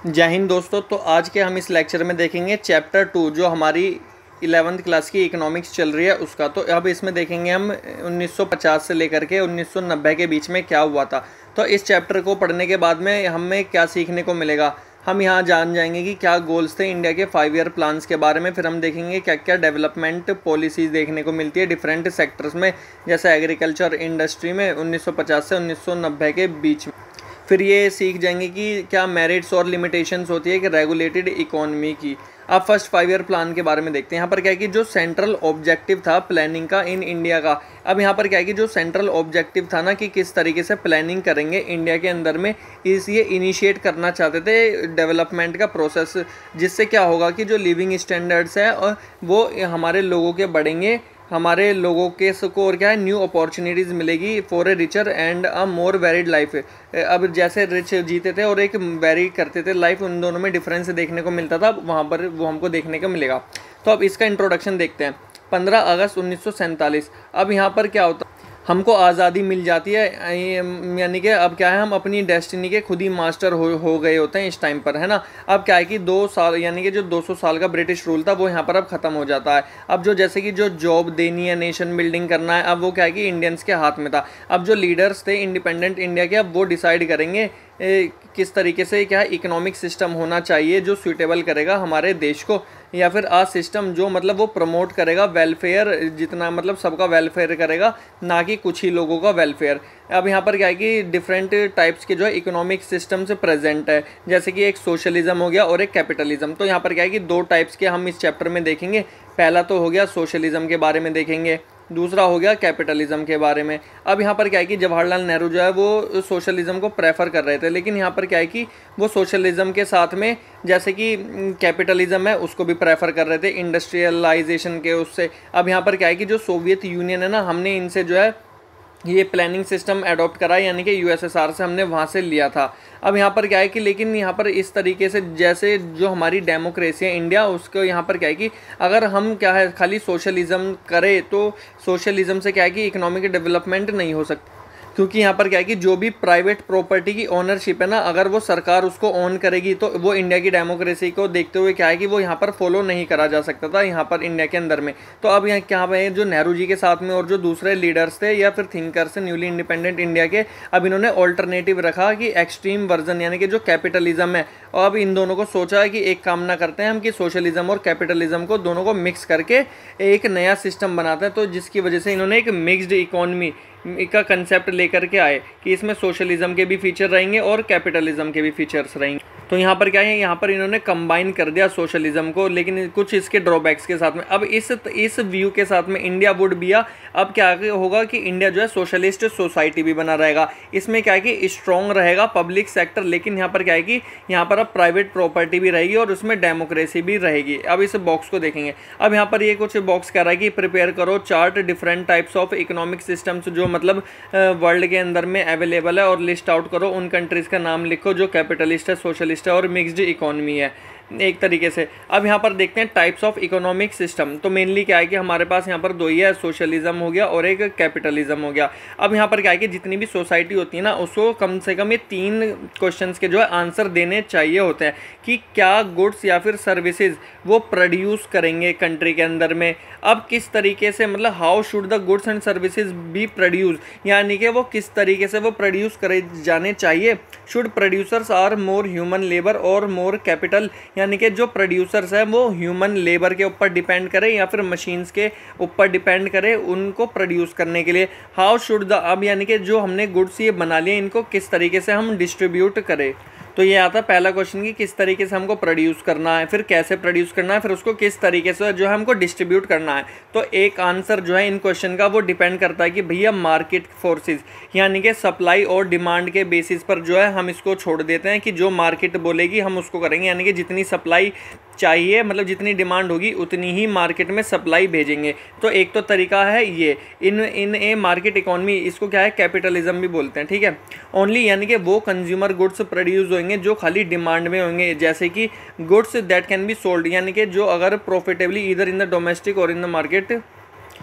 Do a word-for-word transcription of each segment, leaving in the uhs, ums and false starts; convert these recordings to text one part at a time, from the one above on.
जय हिंद दोस्तों। तो आज के हम इस लेक्चर में देखेंगे चैप्टर टू, जो हमारी इलेवेंथ क्लास की इकोनॉमिक्स चल रही है उसका। तो अब इसमें देखेंगे हम उन्नीस सौ पचास से लेकर के उन्नीस सौ नब्बे के बीच में क्या हुआ था। तो इस चैप्टर को पढ़ने के बाद में हमें क्या सीखने को मिलेगा, हम यहाँ जान जाएंगे कि क्या गोल्स थे इंडिया के फाइव ईयर प्लान्स के बारे में। फिर हम देखेंगे क्या क्या डेवलपमेंट पॉलिसीज़ देखने को मिलती है डिफरेंट सेक्टर्स में, जैसे एग्रीकल्चर इंडस्ट्री में उन्नीस सौ पचास से उन्नीस सौ नब्बे के बीच में। फिर ये सीख जाएंगे कि क्या मेरिट्स और लिमिटेशंस होती है कि रेगुलेटेड इकोनॉमी की। अब फर्स्ट फाइव ईयर प्लान के बारे में देखते हैं। यहाँ पर क्या है कि जो सेंट्रल ऑब्जेक्टिव था प्लानिंग का इन इंडिया का, अब यहाँ पर क्या है कि जो सेंट्रल ऑब्जेक्टिव था ना कि किस तरीके से प्लानिंग करेंगे इंडिया के अंदर में, इस ये इनिशिएट करना चाहते थे डेवलपमेंट का प्रोसेस, जिससे क्या होगा कि जो लिविंग स्टैंडर्ड्स है और वो हमारे लोगों के बढ़ेंगे, हमारे लोगों के को और क्या है न्यू अपॉर्चुनिटीज़ मिलेगी for a richer and a more varied life. अब जैसे रिच जीते थे और एक वेरी करते थे लाइफ, उन दोनों में डिफरेंस देखने को मिलता था, वहाँ पर वो हमको देखने को मिलेगा। तो अब इसका इंट्रोडक्शन देखते हैं। पंद्रह अगस्त उन्नीस सौ सैंतालीस, अब यहाँ पर क्या होता, हमको आज़ादी मिल जाती है, यानी कि अब क्या है हम अपनी डेस्टिनी के खुद ही मास्टर हो हो गए होते हैं इस टाइम पर, है ना। अब क्या है कि दो साल यानी कि जो दो सौ साल का ब्रिटिश रूल था वो यहाँ पर अब ख़त्म हो जाता है। अब जो जैसे कि जो जॉब देनी है, नेशन बिल्डिंग करना है, अब वो क्या है कि इंडियंस के हाथ में था। अब जो लीडर्स थे इंडिपेंडेंट इंडिया के, अब वो डिसाइड करेंगे ए, किस तरीके से क्या इकोनॉमिक सिस्टम होना चाहिए जो सूटेबल करेगा हमारे देश को, या फिर आ सिस्टम जो मतलब वो प्रमोट करेगा वेलफेयर, जितना मतलब सबका वेलफेयर करेगा, ना कि कुछ ही लोगों का वेलफेयर। अब यहाँ पर क्या है कि डिफरेंट टाइप्स के जो है इकोनॉमिक सिस्टम से प्रेजेंट है, जैसे कि एक सोशलिज्म हो गया और एक कैपिटलिज्म। तो यहाँ पर क्या है कि दो टाइप्स के हम इस चैप्टर में देखेंगे। पहला तो हो गया सोशलिज्म के बारे में देखेंगे, दूसरा हो गया कैपिटलिज्म के बारे में। अब यहाँ पर क्या है कि जवाहरलाल नेहरू जो है वो सोशलिज्म को प्रेफर कर रहे थे, लेकिन यहाँ पर क्या है कि वो सोशलिज्म के साथ में जैसे कि कैपिटलिज्म है उसको भी प्रेफर कर रहे थे इंडस्ट्रियलाइजेशन के उससे। अब यहाँ पर क्या है कि जो सोवियत यूनियन है ना, हमने इनसे जो है ये प्लानिंग सिस्टम अडॉप्ट करा, यानी कि यूएसएसआर से हमने वहाँ से लिया था। अब यहाँ पर क्या है कि लेकिन यहाँ पर इस तरीके से जैसे जो हमारी डेमोक्रेसी है इंडिया, उसको यहाँ पर क्या है कि अगर हम क्या है खाली सोशलिज्म करें तो सोशलिज्म से क्या है कि इकोनॉमिक डेवलपमेंट नहीं हो सकती, क्योंकि यहाँ पर क्या है कि जो भी प्राइवेट प्रॉपर्टी की ओनरशिप है ना, अगर वो सरकार उसको ओन करेगी तो वो इंडिया की डेमोक्रेसी को देखते हुए क्या है कि वो यहाँ पर फॉलो नहीं करा जा सकता था यहाँ पर इंडिया के अंदर में। तो अब यहाँ क्या है जो नेहरू जी के साथ में और जो दूसरे लीडर्स थे या फिर थिंकर्स थे न्यूली इंडिपेंडेंट इंडिया के, अब इन्होंने ऑल्टरनेटिव रखा कि एक्सट्रीम वर्जन यानी कि जो कैपिटलिज्म है, और अब इन दोनों को सोचा है कि एक काम ना करते हैं हम कि सोशलिज्म और कैपिटलिज्म को दोनों को मिक्स करके एक नया सिस्टम बनाते हैं। तो जिसकी वजह से इन्होंने एक मिक्स्ड इकोनॉमी का कंसेप्ट लेकर के आए कि इसमें सोशलिज्म के भी फीचर रहेंगे और कैपिटलिज्म के भी फीचर्स रहेंगे। तो यहाँ पर क्या है, यहाँ पर इन्होंने कंबाइन कर दिया सोशलिज्म को, लेकिन कुछ इसके ड्रॉबैक्स के साथ में। अब इस इस व्यू के साथ में इंडिया वुड बी आ, अब क्या होगा कि इंडिया जो है सोशलिस्ट सोसाइटी भी बना रहेगा। इसमें क्या है कि स्ट्रॉन्ग रहेगा पब्लिक सेक्टर, लेकिन यहाँ पर क्या है कि यहाँ पर अब प्राइवेट प्रॉपर्टी भी रहेगी और उसमें डेमोक्रेसी भी रहेगी। अब इस बॉक्स को देखेंगे। अब यहाँ पर ये कुछ बॉक्स कह रहा है कि प्रिपेयर करो chart different types of economic systems जो मतलब वर्ल्ड के अंदर में अवेलेबल है, और लिस्ट आउट करो, उन कंट्रीज़ का नाम लिखो जो कैपिटलिस्ट है, सोशलिस्ट है और मिक्स्ड इकोनॉमी है एक तरीके से। अब यहाँ पर देखते हैं टाइप्स ऑफ इकोनॉमिक सिस्टम। तो मेनली क्या है कि हमारे पास यहाँ पर दो ही है, सोशलिज्म हो गया और एक कैपिटलिज्म हो गया। अब यहाँ पर क्या है कि जितनी भी सोसाइटी होती है ना, उसको कम से कम ये तीन क्वेश्चंस के जो है आंसर देने चाहिए होते हैं कि क्या गुड्स या फिर सर्विसेज वो प्रोड्यूस करेंगे कंट्री के अंदर में। अब किस तरीके से मतलब how should the goods and services be produce, यानी कि वो किस तरीके से वो प्रोड्यूस करे जाने चाहिए। Should producers are more human labour और मोर कैपिटल, यानी कि जो प्रोड्यूसर्स हैं वो ह्यूमन लेबर के ऊपर डिपेंड करें या फिर मशीन्स के ऊपर डिपेंड करें उनको प्रोड्यूस करने के लिए। हाउ शुड द, अब यानी कि जो हमने गुड्स ये बना लिए इनको किस तरीके से हम डिस्ट्रीब्यूट करें। तो ये आता है पहला क्वेश्चन कि किस तरीके से हमको प्रोड्यूस करना है, फिर कैसे प्रोड्यूस करना है, फिर उसको किस तरीके से जो है हमको डिस्ट्रीब्यूट करना है। तो एक आंसर जो है इन क्वेश्चन का वो डिपेंड करता है कि भैया मार्केट फोर्सेस, यानी कि सप्लाई और डिमांड के बेसिस पर जो है हम इसको छोड़ देते हैं कि जो मार्केट बोलेगी हम उसको करेंगे, यानी कि जितनी सप्लाई चाहिए मतलब जितनी डिमांड होगी उतनी ही मार्केट में सप्लाई भेजेंगे। तो एक तो तरीका है ये इन इन ए मार्केट इकोनॉमी, इसको क्या है कैपिटलिज्म भी बोलते हैं, ठीक है। ओनली यानी कि वो कंज्यूमर गुड्स प्रोड्यूस होंगे जो खाली डिमांड में होंगे, जैसे कि goods that can be sold, यानी कि जो अगर प्रॉफिटेबली इधर इन द डोमेस्टिक और इन द मार्केट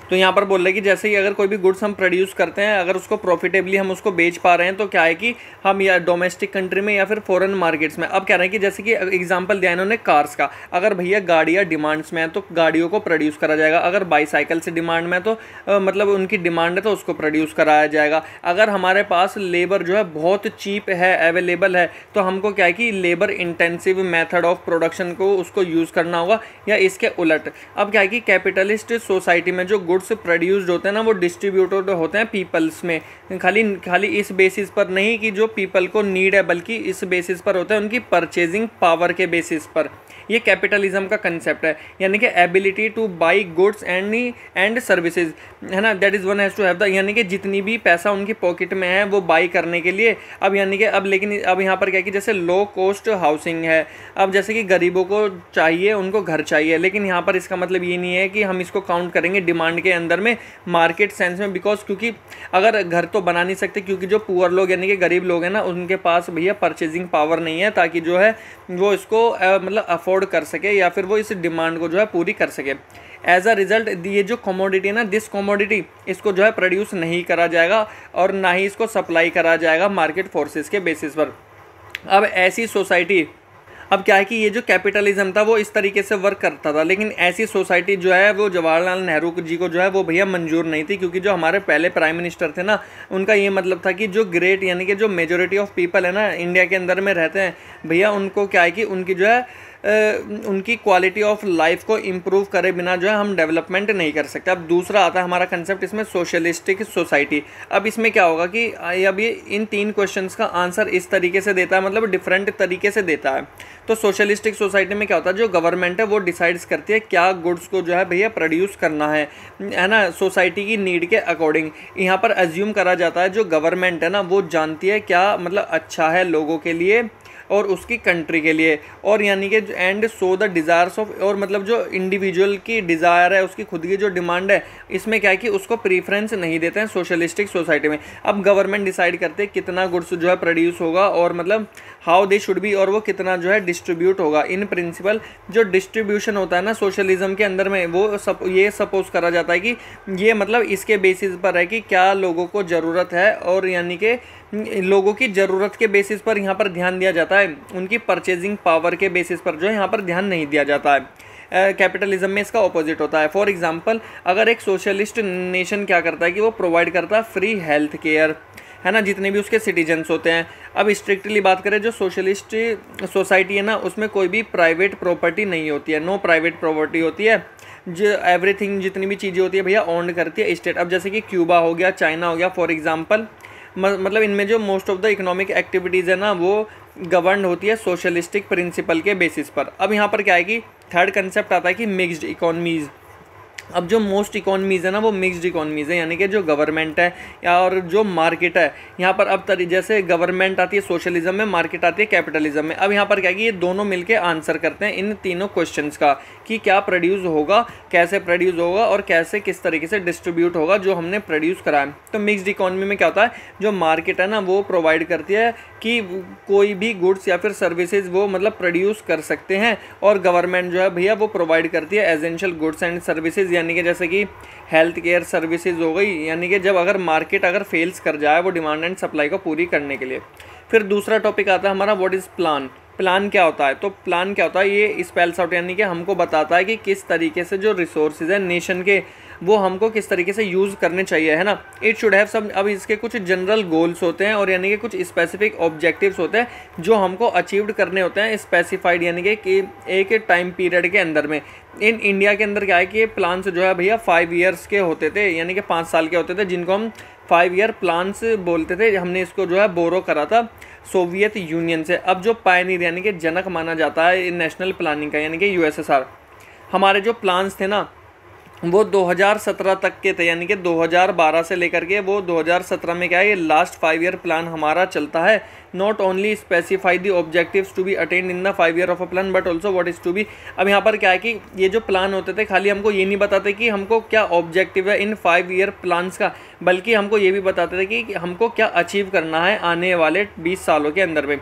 तो यहाँ पर बोल रहे हैं कि जैसे कि अगर कोई भी गुड्स हम प्रोड्यूस करते हैं, अगर उसको प्रॉफिटेबली हम उसको बेच पा रहे हैं तो क्या है कि हम या डोमेस्टिक कंट्री में या फिर फॉरेन मार्केट्स में। अब कह रहे हैं कि जैसे कि एग्जांपल दिया इन्होंने कार्स का, अगर भैया गाड़ियाँ डिमांड्स में है तो गाड़ियों को प्रोड्यूस करा जाएगा, अगर बाईसाइकिल से डिमांड में है तो आ, मतलब उनकी डिमांड है तो उसको प्रोड्यूस कराया जाएगा। अगर हमारे पास लेबर जो है बहुत चीप है, अवेलेबल है, तो हमको क्या है कि labour intensive method of production को उसको यूज़ करना होगा, या इसके उलट। अब क्या है कि कैपिटलिस्ट सोसाइटी में जो गुड्स प्रोड्यूस्ड होते हैं ना वो डिस्ट्रीब्यूटेड होते हैं पीपल्स में, खाली खाली इस बेसिस पर नहीं कि जो पीपल को नीड है, बल्कि इस बेसिस पर होता है उनकी परचेजिंग पावर के बेसिस पर। ये कैपिटलिज्म का कंसेप्ट है, यानी कि ability to buy goods and and services, है ना, that is one has to have the, यानी कि जितनी भी पैसा उनकी पॉकेट में है वो बाई करने के लिए। अब यानी कि अब लेकिन अब यहाँ पर क्या कि जैसे लो कॉस्ट हाउसिंग है, अब जैसे कि गरीबों को चाहिए, उनको घर चाहिए, लेकिन यहाँ पर इसका मतलब ये नहीं है कि हम इसको काउंट करेंगे डिमांड के अंदर में, मार्केट सेंस में, बिकॉज क्योंकि अगर घर तो बना नहीं सकते, क्योंकि जो पुअर लोग यानी कि गरीब लोग हैं ना उनके पास भैया परचेजिंग पावर नहीं है ताकि जो है वो इसको मतलब अफोर्ड कर सके या फिर वो इस डिमांड को जो है पूरी कर सके। एज अ रिजल्ट ये जो कमोडिटी है ना, दिस कमोडिटी, इसको जो है प्रोड्यूस नहीं करा जाएगा और ना ही इसको सप्लाई करा जाएगा मार्केट फोर्सेस के बेसिस पर। अब ऐसी सोसाइटी, अब क्या है कि ये जो कैपिटलिज्म था वो इस तरीके से वर्क करता था, लेकिन ऐसी सोसाइटी जो है वो जवाहरलाल नेहरू जी को जो है वो भैया मंजूर नहीं थी, क्योंकि जो हमारे पहले प्राइम मिनिस्टर थे ना उनका ये मतलब था कि जो ग्रेट यानी कि जो मेजोरिटी ऑफ पीपल है ना इंडिया के अंदर में रहते हैं भैया, उनको क्या है कि उनकी जो है Uh, उनकी क्वालिटी ऑफ लाइफ को इम्प्रूव करे बिना जो है हम डेवलपमेंट नहीं कर सकते। अब दूसरा आता है हमारा कंसेप्ट इसमें सोशलिस्टिक सोसाइटी। अब इसमें क्या होगा कि अब ये इन तीन क्वेश्चंस का आंसर इस तरीके से देता है, मतलब डिफरेंट तरीके से देता है। तो सोशलिस्टिक सोसाइटी में क्या होता है, जो गवर्नमेंट है वो डिसाइड्स करती है क्या गुड्स को जो है भैया प्रोड्यूस करना है है ना, सोसाइटी की नीड के अकॉर्डिंग। यहाँ पर अज्यूम करा जाता है जो गवर्नमेंट है ना वो जानती है क्या मतलब अच्छा है लोगों के लिए और उसकी कंट्री के लिए, और यानी कि and so the desires of, और मतलब जो इंडिविजुअल की डिज़ायर है, उसकी खुद की जो डिमांड है, इसमें क्या है कि उसको प्रीफरेंस नहीं देते हैं सोशलिस्टिक सोसाइटी में। अब गवर्नमेंट डिसाइड करते हैं कितना गुड्स जो है प्रोड्यूस होगा और मतलब हाउ दे शुड बी, और वो कितना जो है डिस्ट्रीब्यूट होगा। इन प्रिंसिपल जो डिस्ट्रीब्यूशन होता है ना सोशलिज्म के अंदर में, वो सब ये सपोज करा जाता है कि ये मतलब इसके बेसिस पर है कि क्या लोगों को ज़रूरत है, और यानी कि लोगों की ज़रूरत के बेसिस पर यहाँ पर ध्यान दिया जाता है, उनकी परचेजिंग पावर के बेसिस पर जो है यहाँ पर ध्यान नहीं दिया जाता है। कैपिटलिज्म में इसका ऑपोजिट होता है। फॉर एग्जांपल अगर एक सोशलिस्ट नेशन क्या करता है कि वो प्रोवाइड करता है फ्री हेल्थ केयर, है ना, जितने भी उसके सिटीजन्स होते हैं। अब स्ट्रिक्टली बात करें जो सोशलिस्ट सोसाइटी है ना उसमें कोई भी प्राइवेट प्रॉपर्टी नहीं होती है, नो प्राइवेट प्रॉपर्टी होती है, जो एवरीथिंग जितनी भी चीज़ें होती है भैया ओन करती है स्टेट। अब जैसे कि क्यूबा हो गया, चाइना हो गया फॉर एग्जांपल, मतलब इनमें जो most of the economic activities है ना वो गवर्न होती है सोशलिस्टिक प्रिंसिपल के बेसिस पर। अब यहाँ पर क्या है कि थर्ड कंसेप्ट आता है कि मिक्स्ड इकोनॉमीज़। अब जो मोस्ट इकोनॉमीज़ है ना वो मिक्स्ड इकोनॉमीज़ है, यानी कि जो गवर्नमेंट है या और जो मार्केट है, यहाँ पर अब तरी जैसे गवर्नमेंट आती है सोशलिज्म में, मार्केट आती है कैपिटलिज्म में। अब यहाँ पर क्या है कि ये दोनों मिलके आंसर करते हैं इन तीनों क्वेश्चंस का कि क्या प्रोड्यूस होगा, कैसे प्रोड्यूस होगा और कैसे किस तरीके से डिस्ट्रीब्यूट होगा जो हमने प्रोड्यूस करा है। तो मिक्स्ड इकोनॉमी में क्या होता है, जो मार्केट है ना वो प्रोवाइड करती है कि कोई भी गुड्स या फिर सर्विसेज वो मतलब प्रोड्यूस कर सकते हैं, और गवर्नमेंट जो है भैया वो प्रोवाइड करती है एसेंशियल गुड्स एंड सर्विसेज, यानी कि जैसे कि हेल्थ केयर सर्विसेज हो गई, यानी कि जब अगर मार्केट अगर फेल्स कर जाए वो डिमांड एंड सप्लाई को पूरी करने के लिए। फिर दूसरा टॉपिक आता है हमारा व्हाट इज़ प्लान। प्लान क्या होता है, तो प्लान क्या होता है, ये स्पेल्स आउट यानी कि हमको बताता है कि किस तरीके से जो रिसोर्सेज है नेशन के वो हमको किस तरीके से यूज़ करने चाहिए, है ना। इट शुड हैव सम, अब इसके कुछ जनरल गोल्स होते हैं और यानी कि कुछ स्पेसिफिक ऑब्जेक्टिव्स होते हैं जो हमको अचीव्ड करने होते हैं स्पेसिफाइड यानी कि एक टाइम पीरियड के अंदर में। इन इंडिया के अंदर क्या है कि प्लान्स जो है भैया फाइव ईयर्स के होते थे, यानी कि पाँच साल के होते थे, जिनको हम फाइव ईयर प्लान्स बोलते थे। हमने इसको जो है बोरो करा था सोवियत यूनियन से। अब जो पायनियर यानी कि जनक माना जाता है नेशनल प्लानिंग का यानी कि यूएसएसआर, हमारे जो प्लान्स थे ना वो दो हज़ार सत्रह तक के थे, यानी कि दो हज़ार बारह से लेकर के वो दो हज़ार सत्रह में क्या है ये लास्ट फाइव ईयर प्लान हमारा चलता है। Not only specify the objectives to be attend in the five year of a plan but also what is to be. अब यहाँ पर क्या है कि ये जो प्लान होते थे खाली हमको ये नहीं बताते कि हमको क्या ऑब्जेक्टिव है इन फाइव ईयर प्लान्स का, बल्कि हमको ये भी बताते थे कि हमको क्या अचीव करना है आने वाले बीस सालों के अंदर में।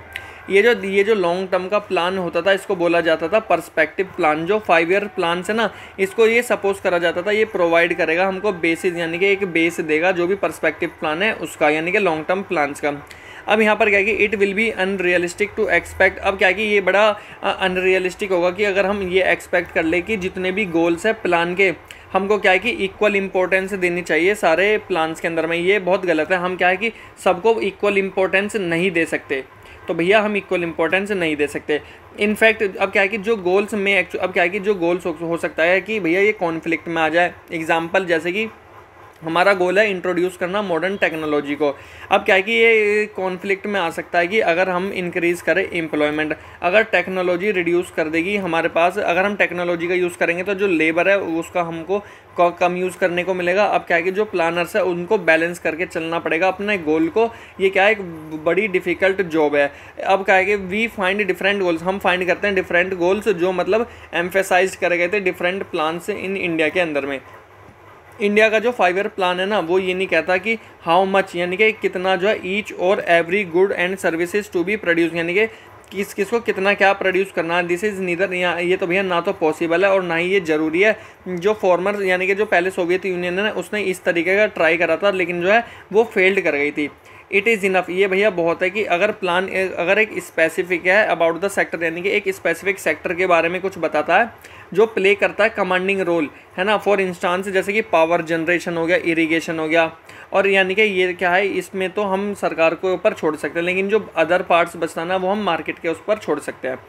ये जो ये जो लॉन्ग टर्म का प्लान होता था इसको बोला जाता था पर्सपेक्टिव प्लान। जो फाइव ईयर प्लान है ना, इसको ये सपोज करा जाता था ये प्रोवाइड करेगा हमको बेसिस, यानी कि एक बेस देगा जो भी पर्सपेक्टिव प्लान है उसका, यानी कि लॉन्ग टर्म प्लान्स का। अब यहाँ पर क्या है कि it will be unrealistic to expect, अब क्या है कि ये बड़ा अनरियलिस्टिक होगा कि अगर हम ये एक्सपेक्ट कर ले कि जितने भी गोल्स है प्लान के, हमको क्या है कि इक्वल इंपॉर्टेंस देनी चाहिए सारे प्लान्स के अंदर में। ये बहुत गलत है। हम क्या है कि सबको इक्वल इंपॉर्टेंस नहीं दे सकते, तो भैया हम इक्वल इंपॉर्टेंस नहीं दे सकते। इनफैक्ट अब क्या है कि जो गोल्स में एक्चुअल अब क्या है कि जो गोल्स हो, हो सकता है कि भैया ये कॉन्फ्लिक्ट में आ जाए। एग्जांपल जैसे कि हमारा गोल है इंट्रोड्यूस करना मॉडर्न टेक्नोलॉजी को। अब क्या है कि ये कॉन्फ्लिक्ट में आ सकता है कि अगर हम इंक्रीज़ करें एम्प्लॉयमेंट, अगर टेक्नोलॉजी रिड्यूस कर देगी हमारे पास, अगर हम टेक्नोलॉजी का यूज़ करेंगे तो जो लेबर है उसका हमको कम यूज़ करने को मिलेगा। अब क्या है कि जो प्लानर्स है उनको बैलेंस करके चलना पड़ेगा अपने गोल को। ये क्या है, एक बड़ी डिफ़िकल्ट जॉब है। अब क्या है कि वी फाइंड डिफरेंट गोल्स, हम फाइंड करते हैं डिफरेंट गोल्स जो मतलब एम्फेसाइज करे गए थे डिफरेंट प्लान्स इन इंडिया के अंदर में। इंडिया का जो फाइव ईयर प्लान है ना, वो ये नहीं कहता कि हाउ मच, यानी कि कितना जो है ईच और every good and services to be produce, यानी कि किस किस को कितना क्या प्रोड्यूस करना है। दिस इज़ नीदर, ये तो भैया ना तो पॉसिबल है और ना ही ये ज़रूरी है। जो फॉर्मर यानी कि जो पहले सोवियत यूनियन है उसने इस तरीके का ट्राई करा था, लेकिन जो है वो फेल्ड कर गई थी। इट इज़ इनफ, ये भैया बहुत है कि अगर प्लान अगर एक स्पेसिफिक है अबाउट द सेक्टर, यानी कि एक स्पेसिफिक सेक्टर के बारे में कुछ बताता है जो प्ले करता है कमांडिंग रोल, है ना। फॉर इंस्टांस जैसे कि पावर जनरेशन हो गया, इरिगेशन हो गया, और यानी कि ये क्या है, इसमें तो हम सरकार के ऊपर छोड़ सकते हैं, लेकिन जो अदर पार्ट्स बचता है ना वो हम मार्केट के उस पर छोड़ सकते हैं।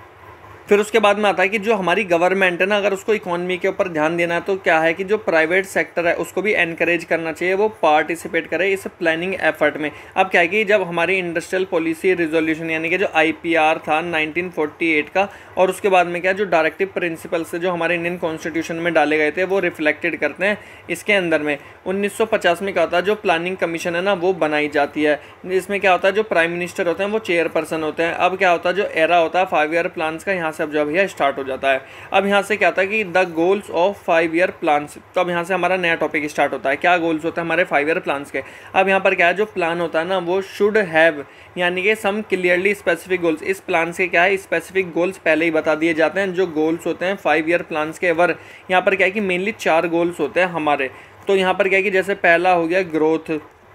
फिर उसके बाद में आता है कि जो हमारी गवर्नमेंट है ना, अगर उसको इकोनॉमी के ऊपर ध्यान देना है तो क्या है कि जो प्राइवेट सेक्टर है उसको भी एनकरेज करना चाहिए, वो पार्टिसिपेट करे इस प्लानिंग एफर्ट में। अब क्या है कि जब हमारी इंडस्ट्रियल पॉलिसी रिजोल्यूशन यानी कि जो आईपीआर था नाइनटीन फोर्टी एट का, और उसके बाद में क्या जो डायरेक्टिव प्रिंसिपल्स जो हमारे इंडियन कॉन्स्टिट्यूशन में डाले गए थे वो रिफ्लेक्टेड करते हैं इसके अंदर में। उन्नीस सौ पचास में क्या होता है, जो प्लानिंग कमीशन है ना वो बनाई जाती है। इसमें क्या होता है, जो प्राइम मिनिस्टर होते हैं वो चेयरपर्सन होते हैं। अब क्या होता है, जो एरा होता है फाइव ईयर प्लान्स का, यहाँ से अब जो भैया स्टार्ट हो जाता है। अब यहाँ से क्या होता है कि the goals of five year plans, तो अब यहाँ से हमारा नया टॉपिक स्टार्ट होता है। क्या गोल्स होते हैं हमारे फाइव ईयर प्लान्स के। अब यहाँ पर क्या है, जो प्लान होता है ना वो शुड हैव, यानी कि सम क्लियरली स्पेसिफिक गोल्स। इस प्लान से क्या है, स्पेसिफिक गोल्स पहले ही बता दिए जाते हैं जो गोल्स होते हैं फाइव ईयर प्लान्स के। वर यहाँ पर क्या है कि मेनली चार गोल्स होते हैं हमारे। तो यहाँ पर क्या है कि जैसे पहला हो गया ग्रोथ,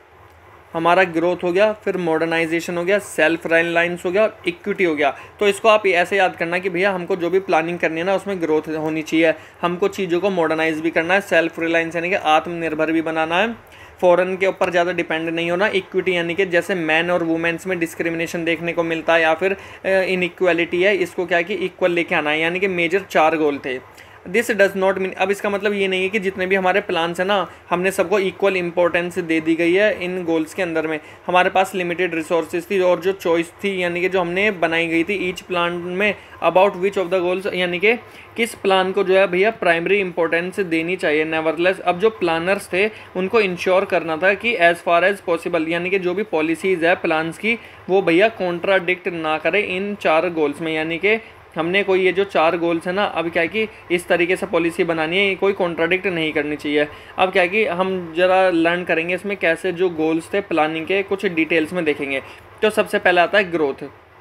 हमारा ग्रोथ हो गया, फिर मॉडर्नाइजेशन हो गया, सेल्फ रिलायंस हो गया, इक्विटी हो गया। तो इसको आप ऐसे याद करना कि भैया हमको जो भी प्लानिंग करनी है ना उसमें ग्रोथ होनी चाहिए, हमको चीज़ों को मॉडर्नाइज भी करना है, सेल्फ रिलायंस यानी कि आत्मनिर्भर भी बनाना है, फॉरेन के ऊपर ज़्यादा डिपेंड नहीं होना, इक्विटी यानी कि जैसे मैन और वुमेन्स में डिस्क्रिमिनेशन देखने को मिलता है या फिर इनइक्वालिटी है, इसको क्या है कि इक्वल लेके आना है। यानी कि मेजर चार गोल थे। दिस डज नॉट मीन, अब इसका मतलब ये नहीं है कि जितने भी हमारे प्लान्स हैं ना हमने सबको इक्वल इंपॉर्टेंस दे दी गई है इन गोल्स के अंदर में। हमारे पास लिमिटेड रिसोर्सेज थी और जो चॉइस थी यानी कि जो हमने बनाई गई थी ईच प्लान में about which of the goals, यानी कि किस प्लान को जो है भैया प्राइमरी इंपॉर्टेंस देनी चाहिए। नेवरलेस अब जो प्लानर्स थे उनको इंश्योर करना था कि एज फार एज पॉसिबल, यानी कि जो भी पॉलिसीज़ है प्लान्स की वो भैया कॉन्ट्राडिक्ट ना करे इन चार गोल्स में। यानी कि हमने कोई ये जो चार गोल्स है ना, अब क्या है कि इस तरीके से पॉलिसी बनानी है, कोई कॉन्ट्राडिक्ट नहीं करनी चाहिए। अब क्या है कि हम जरा लर्न करेंगे इसमें कैसे जो गोल्स थे प्लानिंग के कुछ डिटेल्स में देखेंगे। तो सबसे पहले आता है ग्रोथ।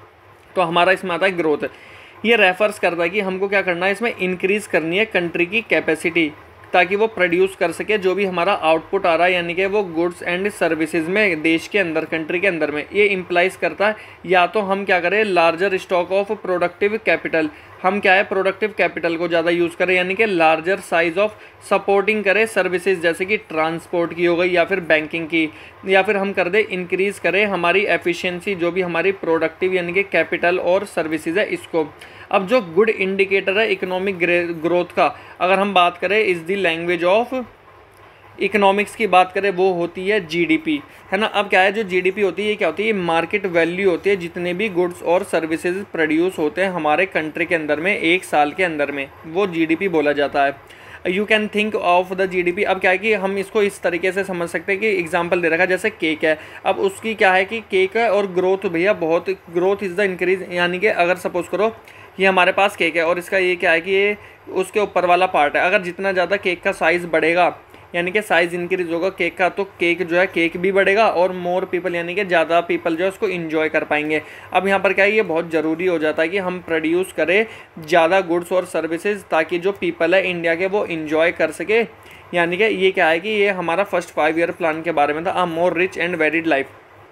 तो हमारा इसमें आता है ग्रोथ, ये रेफर्स करता है कि हमको क्या करना है, इसमें इंक्रीज़ करनी है कंट्री की कैपेसिटी ताकि वो प्रोड्यूस कर सके जो भी हमारा आउटपुट आ रहा है, यानी कि वो गुड्स एंड सर्विसेज में देश के अंदर कंट्री के अंदर में। ये इम्प्लाइज करता है या तो हम क्या करें larger stock of productive capital, हम क्या है प्रोडक्टिव कैपिटल को ज़्यादा यूज़ करें, यानी कि लार्जर साइज ऑफ सपोर्टिंग करें सर्विसेज जैसे कि ट्रांसपोर्ट की हो गई या फिर बैंकिंग की, या फिर हम कर दें इंक्रीज़ करें हमारी एफिशिएंसी जो भी हमारी प्रोडक्टिव यानी कि कैपिटल और सर्विसेज है इसको। अब जो गुड इंडिकेटर है इकोनॉमिक ग्रोथ का, अगर हम बात करें is the language of economics की बात करें वो होती है जीडीपी, है ना। अब क्या है, जो जीडीपी होती है ये क्या होती है, मार्केट वैल्यू होती है जितने भी गुड्स और सर्विसेज प्रोड्यूस होते हैं हमारे कंट्री के अंदर में एक साल के अंदर में, वो जीडीपी बोला जाता है। You can think of the GDP. अब क्या है कि हम इसको इस तरीके से समझ सकते हैं कि एग्जांपल दे रखा है जैसे केक है, अब उसकी क्या है कि केक है और ग्रोथ भैया बहुत, ग्रोथ इज़ द इंक्रीज, यानी कि अगर सपोज करो ये हमारे पास केक है और इसका ये क्या है कि ये उसके ऊपर वाला पार्ट है, अगर जितना ज़्यादा केक का साइज़ बढ़ेगा यानी कि साइज़ इंक्रीज होगा केक का, तो केक जो है केक भी बढ़ेगा और मोर पीपल यानी कि ज़्यादा पीपल जो है उसको इन्जॉय कर पाएंगे। अब यहाँ पर क्या है, ये बहुत ज़रूरी हो जाता है कि हम प्रोड्यूस करें ज़्यादा गुड्स और सर्विसेज ताकि जो पीपल है इंडिया के वो इन्जॉय कर सके। यानी कि ये क्या है कि ये हमारा फर्स्ट फाइव ईयर प्लान के बारे में था, a more rich and varied life.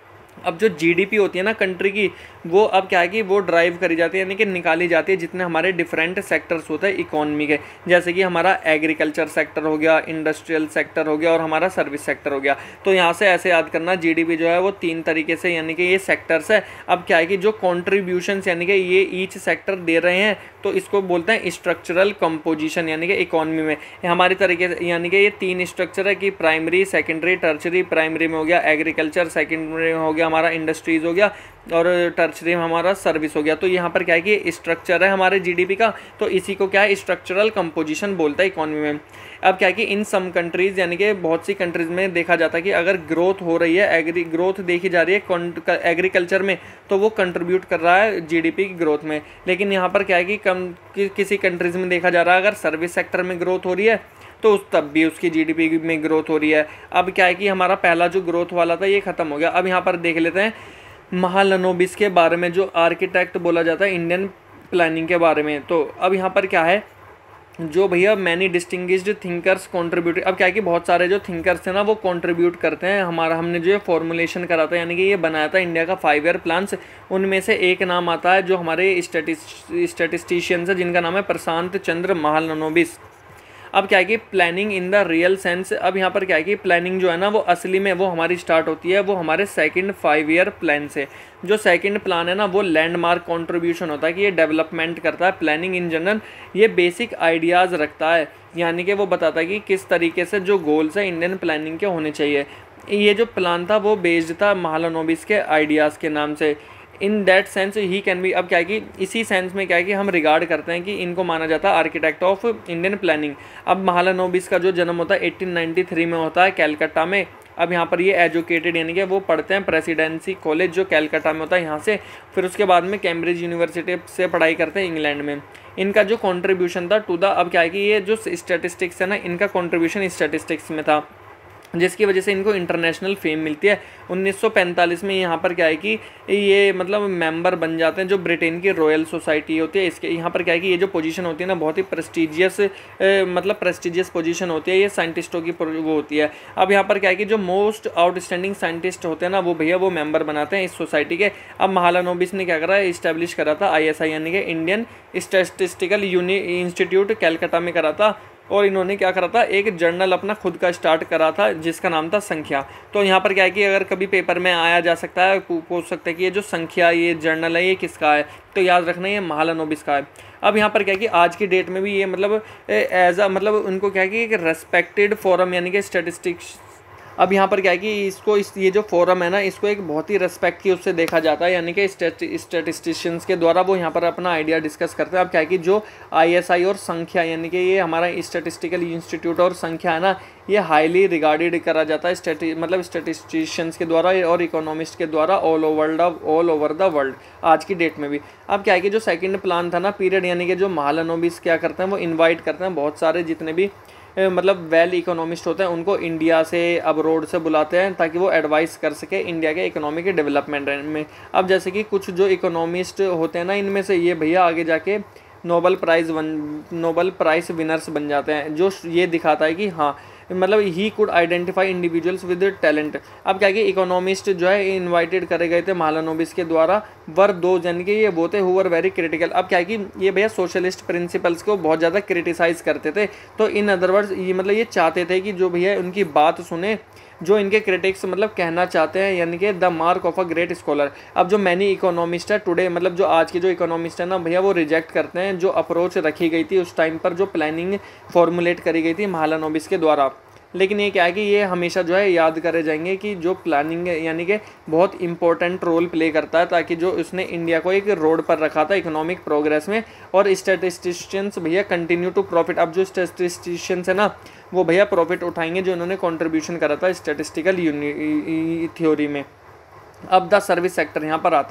अब जो जीडीपी होती है ना कंट्री की, वो अब क्या है कि वो ड्राइव करी जाती है यानी कि निकाली जाती है जितने हमारे डिफरेंट सेक्टर्स होते हैं इकोनॉमी के, जैसे कि हमारा एग्रीकल्चर सेक्टर हो गया, इंडस्ट्रियल सेक्टर हो गया और हमारा सर्विस सेक्टर हो गया। तो यहाँ से ऐसे याद करना, जीडीपी जो है वो तीन तरीके से यानी कि ये सेक्टर्स है। अब क्या है कि जो कॉन्ट्रीब्यूशंस यानी कि ये ईच सेक्टर दे रहे हैं तो इसको बोलते हैं स्ट्रक्चरल कंपोजिशन यानी कि इकोनॉमी में हमारी तरीके से, यानी कि ये तीन स्ट्रक्चर है कि प्राइमरी, सेकेंडरी, टर्चरी। प्राइमरी में हो गया एग्रीकल्चर, सेकेंडरी में हो गया हमारा इंडस्ट्रीज़ हो गया और टर्चरी में हमारा सर्विस हो गया। तो यहाँ पर क्या है कि स्ट्रक्चर है हमारे जीडीपी का, तो इसी को क्या है स्ट्रक्चरल कंपोजिशन बोलता है इकोनॉमी में। अब क्या है कि इन सम कंट्रीज़ यानी कि बहुत सी कंट्रीज़ में देखा जाता है कि अगर ग्रोथ हो रही है, एग्री ग्रोथ देखी जा रही है एग्रीकल्चर में, तो वो कंट्रीब्यूट कर रहा है जीडीपी की ग्रोथ में। लेकिन यहाँ पर क्या है कि कम कि, किसी कंट्रीज़ में देखा जा रहा है अगर सर्विस सेक्टर में ग्रोथ हो रही है तो उस तब भी उसकी जीडीपी में ग्रोथ हो रही है। अब क्या है कि हमारा पहला जो ग्रोथ वाला था ये ख़त्म हो गया। अब यहाँ पर देख लेते हैं महालनोबिस के बारे में, जो आर्किटेक्ट बोला जाता है इंडियन प्लानिंग के बारे में। तो अब यहाँ पर क्या है, जो भैया मैनी डिस्टिंग्विश्ड थिंकर्स कॉन्ट्रीब्यूट। अब क्या है कि बहुत सारे जो थिंकर्स हैं ना वो कंट्रीब्यूट करते हैं। हमारा हमने जो फॉर्मुलेशन करा था यानी कि ये बनाया था इंडिया का फाइव ईयर प्लान्स, उनमें से एक नाम आता है जो हमारे स्टैटिस्टिशियंस है जिनका नाम है प्रशांत चंद्र महालनोबिस। अब क्या है कि planning in the real sense, अब यहाँ पर क्या है कि प्लानिंग जो है ना वो असली में वो हमारी स्टार्ट होती है वो हमारे सेकंड फाइव ईयर प्लान से। जो सेकंड प्लान है ना वो लैंडमार्क कंट्रीब्यूशन होता है कि ये डेवलपमेंट करता है। प्लानिंग इन जनरल ये बेसिक आइडियाज़ रखता है, यानी कि वो बताता है कि किस तरीके से जो गोल्स है इंडियन प्लानिंग के होने चाहिए। ये जो प्लान था वो बेस्ड था महालनोबिस के आइडियाज़ के नाम से। इन दैट सेंस ही कैन बी, अब क्या है कि इसी सेंस में क्या है कि हम रिगार्ड करते हैं कि इनको माना जाता है आर्किटेक्ट ऑफ इंडियन प्लानिंग। अब महालनोबिस का जो जन्म होता है एटीन नाइंटी थ्री में होता है कैलकाटा में। अब यहाँ पर ये एजुकेटेड यानी कि वो पढ़ते हैं प्रेसिडेंसी कॉलेज जो कैलकाटा में होता है यहाँ से, फिर उसके बाद में कैम्ब्रिज यूनिवर्सिटी से पढ़ाई करते हैं इंग्लैंड में। इनका जो कंट्रीब्यूशन था टू द, अब क्या है कि ये जो स्टैटिस्टिक्स है ना इनका कंट्रीब्यूशन स्टैटिस्टिक्स में था जिसकी वजह से इनको इंटरनेशनल फेम मिलती है। उन्नीस सौ पैंतालीस में यहाँ पर क्या है कि ये मतलब मेंबर बन जाते हैं जो ब्रिटेन की रॉयल सोसाइटी होती है इसके। यहाँ पर क्या है कि ये जो पोजीशन होती है ना बहुत ही प्रेस्टिजियस मतलब प्रेस्टिजियस पोजीशन होती है, ये साइंटिस्टों की वो होती है। अब यहाँ पर क्या है कि जो मोस्ट आउटस्टैंडिंग साइंटिस्ट होते हैं ना वो भैया वो मेंबर बनाते हैं इस सोसाइटी के। अब महालनोबिस ने क्या करा है, इस्टेब्लिश करा था आई एस आई यानी कि Indian statistical uni institute Calcutta में करा था। और इन्होंने क्या करा था, एक जर्नल अपना खुद का स्टार्ट करा था जिसका नाम था संख्या। तो यहाँ पर क्या है कि अगर कभी पेपर में आया जा सकता है, पूछ सकते हैं कि ये जो संख्या ये जर्नल है ये किसका है, तो याद रखना ये महालनोबिस का है। अब यहाँ पर क्या है कि आज की डेट में भी ये मतलब एज अ मतलब उनको क्या है कि एक रेस्पेक्टेड फोरम यानी कि स्टैटिस्टिक्स। अब यहाँ पर क्या है कि इसको इस ये जो फोरम है ना इसको एक बहुत ही रेस्पेक्ट की उससे देखा जाता है, यानी कि स्टैटिस्टिशियंस के द्वारा वो यहाँ पर अपना आइडिया डिस्कस करते हैं। अब क्या है कि जो आईएसआई और संख्या यानी कि ये हमारा स्टैटिस्टिकल इंस्टीट्यूट और संख्या है ना ये हाईली रिगार्डेड करा जाता है स्टैटि मतलब स्टैटिस्टिशियंस के द्वारा और इकोनॉमिस्ट के द्वारा all over the all over the world आज की डेट में भी। अब क्या है कि जो सेकेंड प्लान था ना पीरियड यानी कि जो महालनोबिस क्या करते हैं वो इन्वाइट करते हैं बहुत सारे जितने भी मतलब वेल इकोनॉमिस्ट होते हैं उनको इंडिया से अब्रोड से बुलाते हैं ताकि वो एडवाइस कर सके इंडिया के इकोनॉमी के डेवलपमेंट में। अब जैसे कि कुछ जो इकोनॉमिस्ट होते हैं ना इनमें से ये भैया आगे जाके Nobel prize won Nobel prize winners बन जाते हैं, जो ये दिखाता है कि हाँ मतलब ही could identify individuals with talent. अब क्या है कि इकोनॉमिस्ट जो है इनवाइटेड करे गए थे महालनोबिस के द्वारा वर दो यानी कि ये वो थे हु वर वेरी क्रिटिकल। अब क्या है कि ये भैया सोशलिस्ट प्रिंसिपल्स को बहुत ज़्यादा क्रिटिसाइज करते थे, तो इन अदर वर्ड्स ये मतलब ये चाहते थे कि जो भैया उनकी बात सुने जो इनके क्रिटिक्स मतलब कहना चाहते हैं, यानी कि the mark of a great scholar. अब जो मैनी इकोनॉमिस्ट है टुडे मतलब जो आज के जो इकोनॉमिस्ट है ना भैया वो रिजेक्ट करते हैं जो अप्रोच रखी गई थी उस टाइम पर, जो प्लानिंग फॉर्मुलेट करी गई थी महालनोबिस के द्वारा। लेकिन ये क्या है कि ये हमेशा जो है याद करे जाएंगे कि जो प्लानिंग यानी कि बहुत इंपॉर्टेंट रोल प्ले करता है, ताकि जो उसने इंडिया को एक रोड पर रखा था इकोनॉमिक प्रोग्रेस में। और स्टैटिस्टिशियंस भैया कंटिन्यू टू प्रॉफिट। अब जो स्टैटिस्टिशियंस है ना वो भैया प्रॉफिट उठाएंगे जो इन्होंने कंट्रीब्यूशन करा था स्टैटिस्टिकल थ्योरी में। अब द सर्विस सेक्टर यहाँ पर आता है।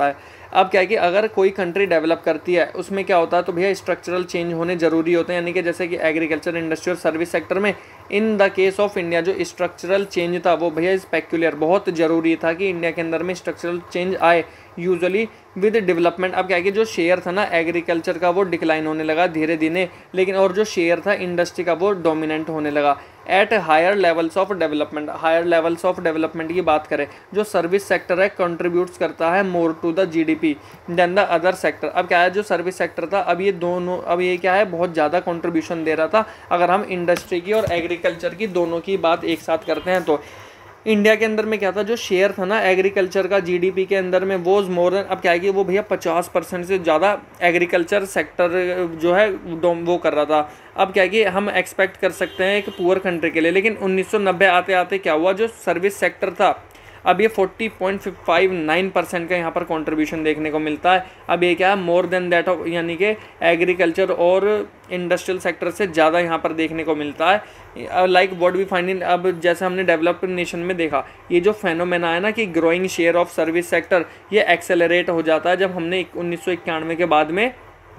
अब क्या है कि अगर कोई कंट्री डेवलप करती है उसमें क्या होता है, तो भैया स्ट्रक्चरल चेंज होने ज़रूरी होते हैं, यानी कि जैसे कि एग्रीकल्चर, इंडस्ट्री और सर्विस सेक्टर में in the case of India जो स्ट्रक्चरल चेंज था वो भैया इस पेक्यूलियर बहुत ज़रूरी था कि इंडिया के अंदर में स्ट्रक्चरल चेंज आए यूजुअली विद डेवलपमेंट। अब क्या है कि जो शेयर था ना एग्रीकल्चर का वो डिक्लाइन होने लगा धीरे धीरे, लेकिन और जो शेयर था इंडस्ट्री का वो डोमिनेंट होने लगा at higher levels of development. Higher levels of development की बात करें, जो सर्विस सेक्टर है कंट्रीब्यूट्स करता है more to the GDP than the other sector. अब क्या है, जो सर्विस सेक्टर था अब ये दोनों अब ये क्या है बहुत ज़्यादा कंट्रीब्यूशन दे रहा था। अगर हम इंडस्ट्री की और एग्रीकल्चर की दोनों की बात एक साथ करते हैं तो इंडिया के अंदर में क्या था, जो शेयर था ना एग्रीकल्चर का जीडीपी के अंदर में वो मोर देन, अब क्या है कि वो भैया पचास परसेंट से ज़्यादा एग्रीकल्चर सेक्टर जो है वो कर रहा था। अब क्या है कि हम एक्सपेक्ट कर सकते हैं एक पुअर कंट्री के लिए, लेकिन उन्नीस सौ नब्बे आते आते क्या हुआ, जो सर्विस सेक्टर था अब ये चालीस पॉइंट फाइव नाइन परसेंट का यहाँ पर कंट्रीब्यूशन देखने को मिलता है। अब ये क्या है मोर देन दैट ऑफ, यानी कि एग्रीकल्चर और इंडस्ट्रियल सेक्टर से ज़्यादा यहाँ पर देखने को मिलता है। Like what we find in, अब जैसे हमने डेवलप्ड नेशन में देखा ये जो फेनोमेना है ना कि growing share of service sector, ये एक्सेलरेट हो जाता है जब हमने उन्नीस सौ इक्यानवे के बाद में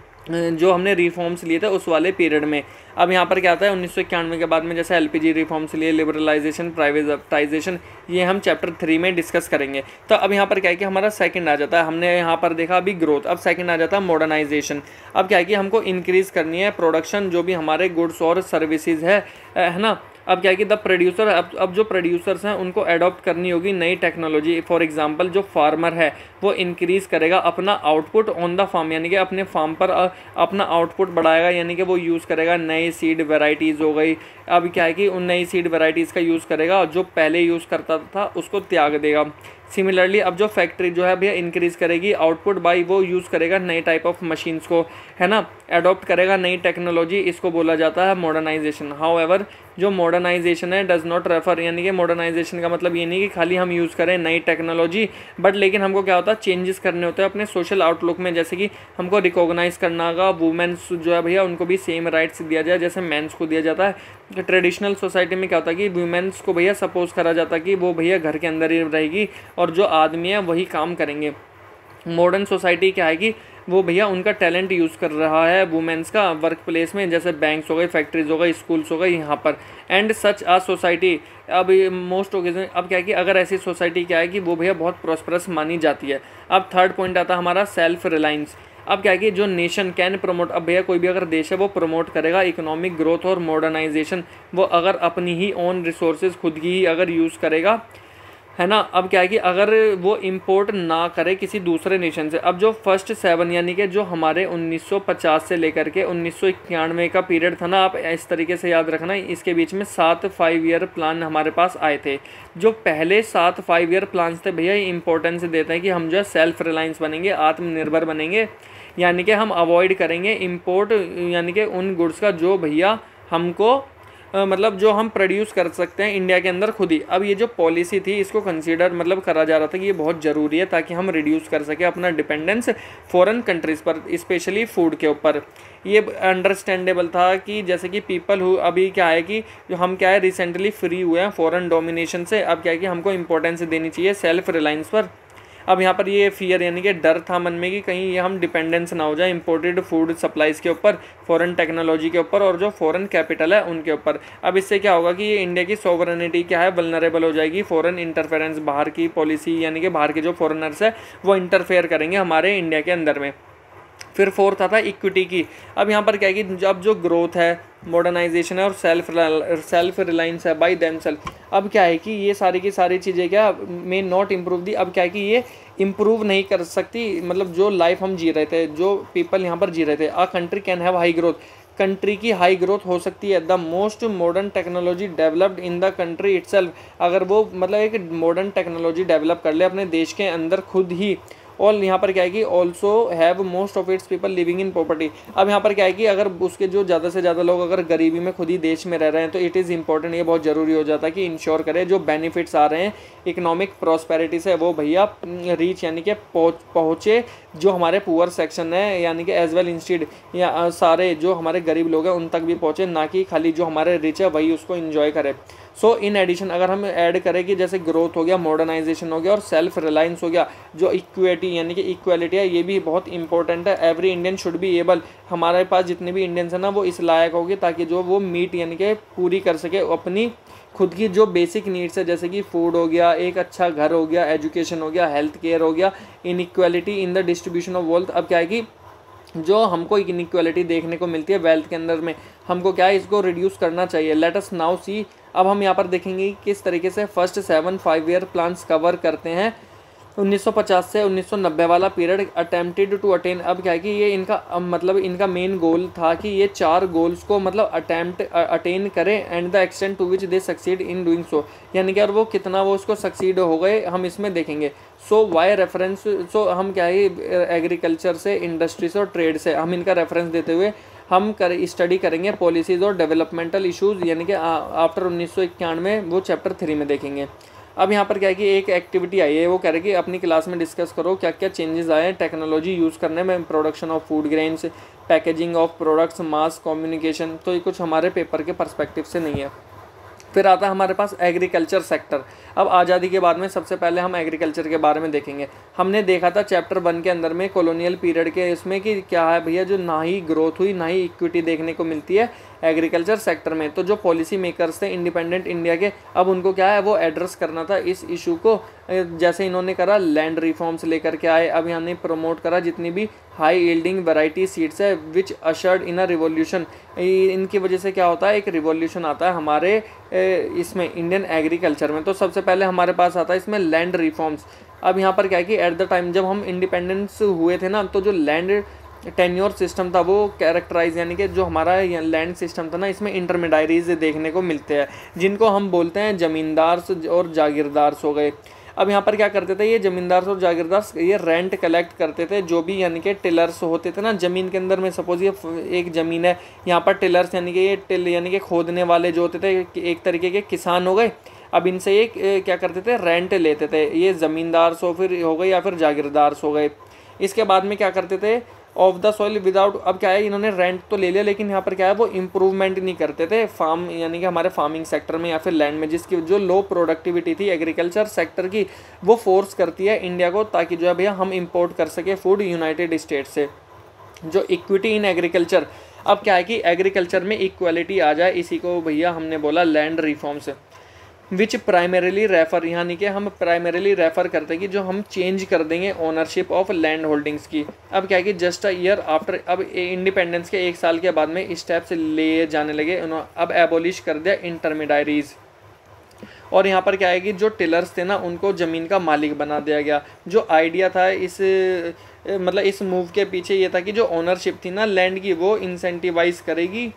जो हमने रिफॉर्म्स लिए थे उस वाले पीरियड में। अब यहाँ पर क्या आता है उन्नीस सौ इक्यानवे के बाद में, जैसे एलपीजी रिफॉर्म्स लिए, लिबरलाइजेशन, प्राइवेटाइजेशन, ये हम चैप्टर थ्री में डिस्कस करेंगे। तो अब यहाँ पर क्या है कि हमारा सेकंड आ जाता है, हमने यहाँ पर देखा अभी ग्रोथ, अब सेकंड आ जाता है मॉडर्नाइजेशन। अब क्या है कि हमको इंक्रीज करनी है प्रोडक्शन, जो भी हमारे गुड्स और सर्विसेज है है ना। अब क्या है कि द प्रोड्यूसर, अब अब जो प्रोड्यूसर्स हैं उनको एडॉप्ट करनी होगी नई टेक्नोलॉजी। फॉर एग्जांपल जो फार्मर है वो इंक्रीज़ करेगा अपना आउटपुट ऑन द फार्म, यानी कि अपने फार्म पर अपना आउटपुट बढ़ाएगा, यानी कि वो यूज़ करेगा नई सीड वेराइटीज़ हो गई। अब क्या है कि उन नई सीड वेराइटीज़ का यूज़ करेगा और जो पहले यूज़ करता था उसको त्याग देगा। सिमिलरली अब जो फैक्ट्री जो है भैया इंक्रीज़ करेगी आउटपुट बाई, वो यूज़ करेगा नए टाइप ऑफ मशीन्स को, है ना, अडॉप्ट करेगा नई टेक्नोलॉजी, इसको बोला जाता है मॉडर्नाइजेशन। हाउएवर जो मॉडर्नाइजेशन है डज नॉट रेफर, यानी कि मॉडर्नाइजेशन का मतलब ये नहीं कि खाली हम यूज़ करें नई टेक्नोलॉजी, बट लेकिन हमको क्या होता है चेंजेस करने होते हैं अपने सोशल आउटलुक में। जैसे कि हमको रिकॉग्नाइज करना होगा वुमेन्स जो है भैया उनको भी सेम राइट्स दिया जाए जैसे मेंस को दिया जाता है। ट्रेडिशनल सोसाइटी में क्या होता है कि वुमेन्स को भैया सपोज करा जाता है कि वो भैया घर के अंदर ही रहेगी और जो आदमी है वही काम करेंगे। मॉडर्न सोसाइटी क्या है कि वो भैया उनका टैलेंट यूज़ कर रहा है वुमेन्स का वर्क प्लेस में, जैसे बैंक्स हो गए, फैक्ट्रीज हो गई, स्कूल्स हो गई यहाँ पर। एंड सच आ सोसाइटी, अब मोस्ट ओकेजन, अब क्या है कि अगर ऐसी सोसाइटी क्या है कि वो भैया बहुत प्रॉस्परस मानी जाती है। अब थर्ड पॉइंट आता है हमारा सेल्फ रिलायंस। अब क्या है कि जो नेशन कैन प्रमोट, अब भैया कोई भी अगर देश है वो प्रमोट करेगा इकोनॉमिक ग्रोथ और मॉडर्नाइजेशन, वो अगर अपनी ही ओन रिसोर्सेज खुद की ही अगर यूज़ करेगा, है ना। अब क्या है कि अगर वो इंपोर्ट ना करे किसी दूसरे नेशन से। अब जो फर्स्ट सेवन यानी कि जो हमारे उन्नीस सौ पचास से लेकर के उन्नीस सौ इक्यानवे का पीरियड था ना, आप इस तरीके से याद रखना, इसके बीच में सात फाइव ईयर प्लान हमारे पास आए थे। जो पहले सात फाइव ईयर प्लान थे भैया इंपॉर्टेंस देते हैं कि हम जो है सेल्फ रिलायंस बनेंगे, आत्मनिर्भर बनेंगे, यानी कि हम अवॉइड करेंगे इंपोर्ट, यानी कि उन गुड्स का जो भैया हमको Uh, मतलब जो हम प्रोड्यूस कर सकते हैं इंडिया के अंदर खुद ही। अब ये जो पॉलिसी थी इसको कंसीडर मतलब करा जा रहा था कि ये बहुत ज़रूरी है ताकि हम रिड्यूस कर सकें अपना डिपेंडेंस फॉरेन कंट्रीज़ पर, स्पेशली फूड के ऊपर। ये अंडरस्टैंडेबल था कि जैसे कि पीपल हु, अभी क्या है कि जो हम क्या है रिसेंटली फ्री हुए हैं फॉरेन डोमिनेशन से, अब क्या है कि हमको इंपॉर्टेंस देनी चाहिए सेल्फ रिलायंस पर। अब यहाँ पर ये फियर यानी कि डर था मन में कि कहीं ये हम डिपेंडेंस ना हो जाए इंपोर्टेड फूड सप्लाईज़ के ऊपर, फॉरेन टेक्नोलॉजी के ऊपर और जो फॉरेन कैपिटल है उनके ऊपर। अब इससे क्या होगा कि ये इंडिया की सोवरेनिटी क्या है वल्नरेबल हो जाएगी, फॉरेन इंटरफेरेंस, बाहर की पॉलिसी यानी कि बाहर के जो फॉरेनर्स है वो इंटरफेयर करेंगे हमारे इंडिया के अंदर में। फिर फोर्थ आता है इक्विटी की। अब यहाँ पर क्या है कि अब जो ग्रोथ है, मॉडर्नाइजेशन है और सेल्फ सेल्फ रिलायंस है बाई देम सेल्फ, अब क्या है कि ये सारी की सारी चीज़ें क्या मे नॉट इम्प्रूव दी, अब क्या है कि ये इम्प्रूव नहीं कर सकती, मतलब जो लाइफ हम जी रहे थे, जो पीपल यहाँ पर जी रहे थे। A country can have high growth, country की हाई ग्रोथ हो सकती है the most modern technology developed in the country itself, अगर वो मतलब एक मॉडर्न टेक्नोलॉजी डेवलप कर ले अपने देश के अंदर खुद ही। और यहाँ पर क्या है कि also have most of its people living in property. अब यहाँ पर क्या है कि अगर उसके जो ज़्यादा से ज़्यादा लोग अगर गरीबी में खुद ही देश में रह रहे हैं तो इट इज़ इंपॉर्टेंट, ये बहुत ज़रूरी हो जाता है कि इंश्योर करें जो बेनिफिट्स आ रहे हैं इकोनॉमिक प्रॉस्पेरिटी से वो भैया रीच यानी कि पहुँचे जो हमारे पुअर सेक्शन है यानी कि एज वेल इंस्टीड या सारे जो हमारे गरीब लोग हैं उन तक भी पहुँचे, ना कि खाली जो हमारे रिच है वही उसको इन्जॉय करे। सो इन एडिशन अगर हम ऐड करें कि जैसे ग्रोथ हो गया, मॉडर्नाइजेशन हो गया और सेल्फ रिलायंस हो गया, जो इक्विटी यानी कि इक्वालिटी है ये भी बहुत इंपॉर्टेंट है। Every Indian should be able, हमारे पास जितने भी इंडियंस हैं ना वो इस लायक होगी ताकि जो वो मीट यानी कि पूरी कर सके अपनी खुद की जो बेसिक नीड्स है, जैसे कि फूड हो गया, एक अच्छा घर हो गया, एजुकेशन हो गया, हेल्थ केयर हो गया, inequality in the distribution of wealth. अब क्या है कि जो हमको इनइक्वालिटी देखने को मिलती है वेल्थ के अंदर में, हमको क्या है इसको रिड्यूस करना चाहिए। लेट अस नाउ सी, अब हम यहाँ पर देखेंगे किस तरीके से first seven five year plans cover करते हैं। उन्नीस सौ पचास से उन्नीस सौ नब्बे वाला पीरियड अटेम्प्टेड टू अटेन, अब क्या है कि ये इनका अब मतलब इनका मेन गोल था कि ये चार गोल्स को मतलब अटेम्प्ट अटेन करें and the extent to which they succeed in doing so, यानी कि और वो कितना वो उसको सक्सीड हो गए हम इसमें देखेंगे। सो वाई रेफरेंस, सो हम क्या है एग्रीकल्चर से, इंडस्ट्री से और ट्रेड से हम इनका रेफरेंस देते हुए हम कर स्टडी करेंगे पॉलिसीज़ और डेवलपमेंटल इश्यूज़, यानी कि आफ्टर उन्नीस सौ इक्यानवे वो चैप्टर थ्री में देखेंगे। अब यहाँ पर क्या है कि एक एक्टिविटी आई है, वो कह रहे कि अपनी क्लास में डिस्कस करो क्या क्या चेंजेस आए हैं टेक्नोलॉजी यूज़ करने में, production of food grains, packaging of products, mass communication. तो ये कुछ हमारे पेपर के पर्सपेक्टिव से नहीं है। फिर आता है हमारे पास एग्रीकल्चर सेक्टर। अब आज़ादी के बाद में सबसे पहले हम एग्रीकल्चर के बारे में देखेंगे। हमने देखा था चैप्टर वन के अंदर में कॉलोनियल पीरियड के इसमें कि क्या है भैया, जो ना ही ग्रोथ हुई ना ही इक्विटी देखने को मिलती है एग्रीकल्चर सेक्टर में। तो जो पॉलिसी मेकर्स थे इंडिपेंडेंट इंडिया के, अब उनको क्या है वो एड्रेस करना था इस इशू को। जैसे इन्होंने करा लैंड रिफॉर्म्स लेकर के आए। अब यहाँ ने प्रमोट करा जितनी भी हाई यील्डिंग वैरायटी सीड्स है विच अशर्ड इन अ रिवॉल्यूशन। इनकी वजह से क्या होता है, एक रिवॉल्यूशन आता है हमारे इसमें इंडियन एग्रीकल्चर में। तो सबसे पहले हमारे पास आता है इसमें लैंड रिफॉर्म्स। अब यहाँ पर क्या है कि एट द टाइम जब हम इंडिपेंडेंस हुए थे ना, तो जो लैंड टेन्योर सिस्टम था वो कैरेक्टराइज, यानी कि जो हमारा लैंड सिस्टम था ना, इसमें इंटरमीडियरीज देखने को मिलते हैं जिनको हम बोलते हैं जमींदार्स और जागीरदार्स हो गए। अब यहाँ पर क्या करते थे ये जमींदार और जागीरदार, ये रेंट कलेक्ट करते थे जो भी यानी कि टिलर्स होते थे ना ज़मीन के अंदर में। सपोज ये एक ज़मीन है, यहाँ पर टिलर्स यानी कि ये टिल यानी कि खोदने वाले जो होते थे एक तरीके के किसान हो गए। अब इनसे ये क्या करते थे, रेंट लेते थे। ये ज़मींदार सो फिर हो गए या फिर जागीरदार हो गए। इसके बाद में क्या करते थे, ऑफ द सॉइल विदाउट, अब क्या है इन्होंने रेंट तो ले लिया लेकिन यहाँ पर क्या है वो इम्प्रूवमेंट नहीं करते थे फार्म यानी कि हमारे फार्मिंग सेक्टर में या फिर लैंड में, जिसकी जो लो प्रोडक्टिविटी थी एग्रीकल्चर सेक्टर की, वो फोर्स करती है इंडिया को ताकि जो है भैया हम इंपोर्ट कर सके फूड यूनाइटेड स्टेट से। जो इक्विटी इन एग्रीकल्चर, अब क्या है कि एग्रीकल्चर में इक्वालिटी आ जाए, इसी को भैया हमने बोला land reforms, which primarily refer, यानी कि हम प्राइमरीली रेफर करते हैं कि जो हम चेंज कर देंगे ओनरशिप ऑफ लैंड होल्डिंग्स की। अब क्या है कि जस्ट अ ईयर आफ्टर, अब इंडिपेंडेंस के एक साल के बाद में स्टेप्स लिए जाने लगे, उन्होंने अब एबोलिश कर दिया इंटरमीडियरीज। और यहाँ पर क्या है कि जो टिलर्स थे ना उनको ज़मीन का मालिक बना दिया गया। जो आइडिया था इस मतलब इस मूव के पीछे ये था कि जो ओनरशिप थी ना लैंड की वो इंसेंटिवाइज करेगी।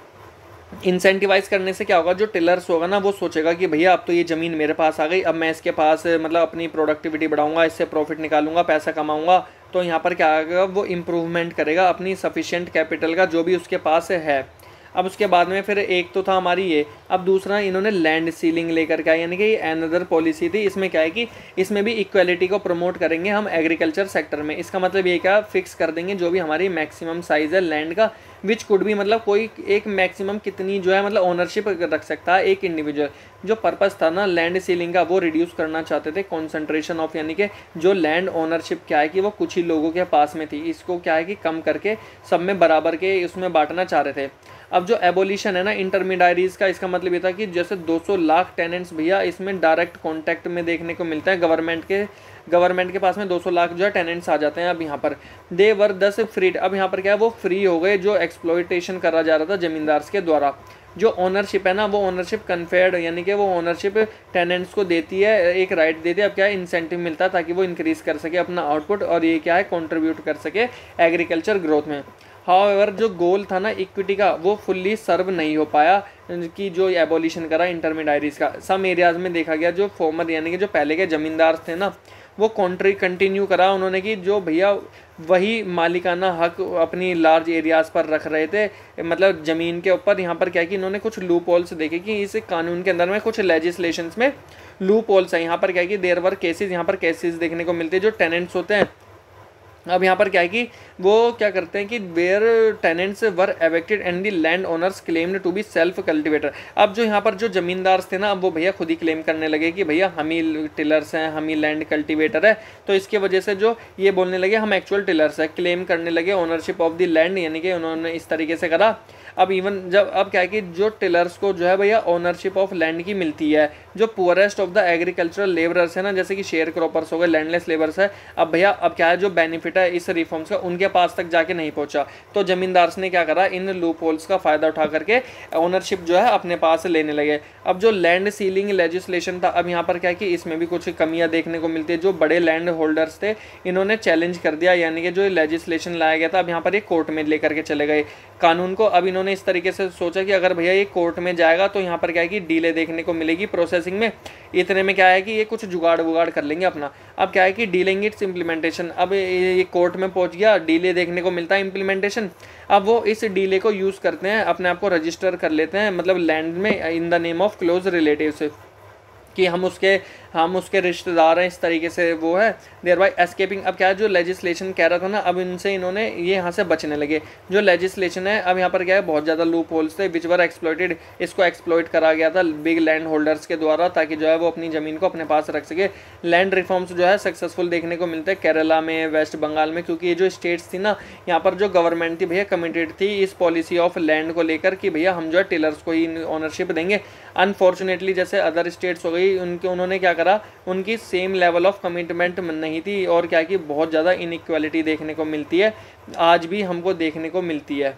इंसेंटिवाइज करने से क्या होगा, जो टिलर्स होगा ना वो सोचेगा कि भैया अब तो ये ज़मीन मेरे पास आ गई, अब मैं इसके पास मतलब अपनी प्रोडक्टिविटी बढ़ाऊंगा, इससे प्रॉफिट निकालूंगा, पैसा कमाऊंगा। तो यहाँ पर क्या आएगा, वो इम्प्रूवमेंट करेगा अपनी सफिशिएंट कैपिटल का जो भी उसके पास है। अब उसके बाद में फिर एक तो था हमारी ये, अब दूसरा इन्होंने लैंड सीलिंग लेकर के आया, यानी कि ये अनदर पॉलिसी थी। इसमें क्या है कि इसमें भी इक्वालिटी को प्रमोट करेंगे हम एग्रीकल्चर सेक्टर में। इसका मतलब ये क्या, फिक्स कर देंगे जो भी हमारी मैक्सिमम साइज़ है लैंड का, विच कुड भी मतलब कोई एक मैक्सिमम कितनी जो है मतलब ओनरशिप रख सकता है एक इंडिविजुअल। जो पर्पस था ना लैंड सीलिंग का वो रिड्यूस करना चाहते थे कॉन्सेंट्रेशन ऑफ, यानी कि जो लैंड ओनरशिप क्या है कि वो कुछ ही लोगों के पास में थी, इसको क्या है कि कम करके सब में बराबर के उसमें बांटना चाह रहे थे। अब जो एबोलिशन है ना इंटरमीडियरीज का, इसका मतलब ये था कि जैसे दो सौ लाख टेनेंट्स भैया इसमें डायरेक्ट कॉन्टैक्ट में देखने को मिलता है गवर्नमेंट के गवर्नमेंट के पास में दो सौ लाख जो है टेनेंट्स आ जाते हैं। अब यहाँ पर दे वर दस फ्रीड, अब यहाँ पर क्या है वो फ्री हो गए जो एक्सप्लॉइटेशन करा जा रहा था जमींदार्स के द्वारा। जो ओनरशिप है ना वो ओनरशिप कन्फेयर्ड, यानी कि वो ओनरशिप टेनेंट्स को देती है, एक राइट देती है। अब क्या है इंसेंटिव मिलता है ताकि वो इंक्रीज़ कर सके अपना आउटपुट और ये क्या है कंट्रीब्यूट कर सके एग्रीकल्चर ग्रोथ में। हाउएवर जो गोल था ना इक्विटी का वो फुल्ली सर्व नहीं हो पाया कि जो एबोलिशन करा इंटरमीडियरीज का। सम एरियाज में देखा गया जो फॉर्मर यानी कि जो पहले के ज़मींदार थे ना वो कॉन्ट्री कंटिन्यू करा उन्होंने कि जो भैया वही मालिकाना हक अपनी लार्ज एरियाज़ पर रख रहे थे, मतलब ज़मीन के ऊपर। यहाँ पर क्या कि इन्होंने कुछ लूप होल्स देखे कि इस कानून के अंदर में कुछ लेजिस्लेशंस में लूप होल्स है। यहाँ पर क्या कि देयर वर केसेस, यहाँ पर केसेस देखने को मिलते हैं जो टेनेंट्स होते हैं अब यहाँ पर क्या है कि वो क्या करते हैं कि where tenants were evicted and the land owners claimed to be self cultivator. अब जो यहाँ पर जो जमींदार थे ना, अब वो भैया खुद ही क्लेम करने लगे कि भैया हम ही टिलर्स हैं, हम ही लैंड कल्टिवेटर है। तो इसके वजह से जो ये बोलने लगे हम एक्चुअल टिलर्स है, क्लेम करने लगे ओनरशिप ऑफ द लैंड, यानी कि उन्होंने इस तरीके से करा। अब इवन जब अब क्या है कि जो टिलर्स को जो है भैया ओनरशिप ऑफ लैंड की मिलती है, जो poorest of the agricultural labourers है ना, जैसे कि शेयर क्रॉपर्स हो गए, लैंडलेस लेबर्स है, अब भैया अब क्या है जो बेनिफिट है इस रिफॉर्म्स का उनके पास तक जाके नहीं पहुंचा। तो जमींदार्स ने क्या करा, इन लूप होल्स का फायदा उठा करके ओनरशिप जो है अपने पास लेने लगे। अब जो लैंड सीलिंग लेजिस्लेशन था, अब यहाँ पर क्या है कि इसमें भी कुछ कमियां देखने को मिलती है। जो बड़े लैंड होल्डर्स थे इन्होंने चैलेंज कर दिया, यानी कि जो लेजिस्लेशन लाया गया था अब यहाँ पर ये कोर्ट में लेकर के चले गए कानून को। अब इन्होंने इस तरीके से सोचा कि अगर भैया ये कोर्ट में जाएगा तो यहाँ पर क्या है कि डीले देखने को मिलेगी प्रोसेसिंग में। इतने में क्या है कि ये कुछ जुगाड़ वुगाड़ कर लेंगे अपना। अब क्या है कि डीलिंग इट्स इम्प्लीमेंटेशन, अब ये कोर्ट में पहुंच गया, डीले देखने को मिलता है इम्प्लीमेंटेशन। अब वो इस डीले को यूज़ करते हैं, अपने आप को रजिस्टर कर लेते हैं, मतलब लैंड में in the name of close relatives, कि हम उसके हम उसके रिश्तेदार हैं, इस तरीके से वो है देयर बाय एस्केपिंग। अब क्या है जो लेजिस्लेशन कह रहा था ना, अब इनसे इन्होंने ये यहाँ से बचने लगे। जो लेजिस्लेशन है अब यहाँ पर क्या है बहुत ज़्यादा लूप होल्स थे विच वर एक्सप्लॉइटेड, इसको एक्सप्लॉइट करा गया था बिग लैंड होल्डर्स के द्वारा, ताकि जो है वो अपनी ज़मीन को अपने पास रख सके। लैंड रिफॉर्म्स जो है सक्सेसफुल देखने को मिलते हैं केरला में, वेस्ट बंगाल में, क्योंकि ये जो स्टेट्स थी ना यहाँ पर जो गवर्नमेंट थी भैया कमिटेड थी इस पॉलिसी ऑफ लैंड को लेकर कि भैया हम जो है टिलर्स को ही ऑनरशिप देंगे। अनफॉर्चुनेटली जैसे अदर स्टेट्स हो गई उनके उन्होंने क्या करा, उनकी सेम लेवल ऑफ कमिटमेंट नहीं थी, और क्या कि बहुत ज़्यादा इनइक्वालिटी देखने को मिलती है, आज भी हमको देखने को मिलती है।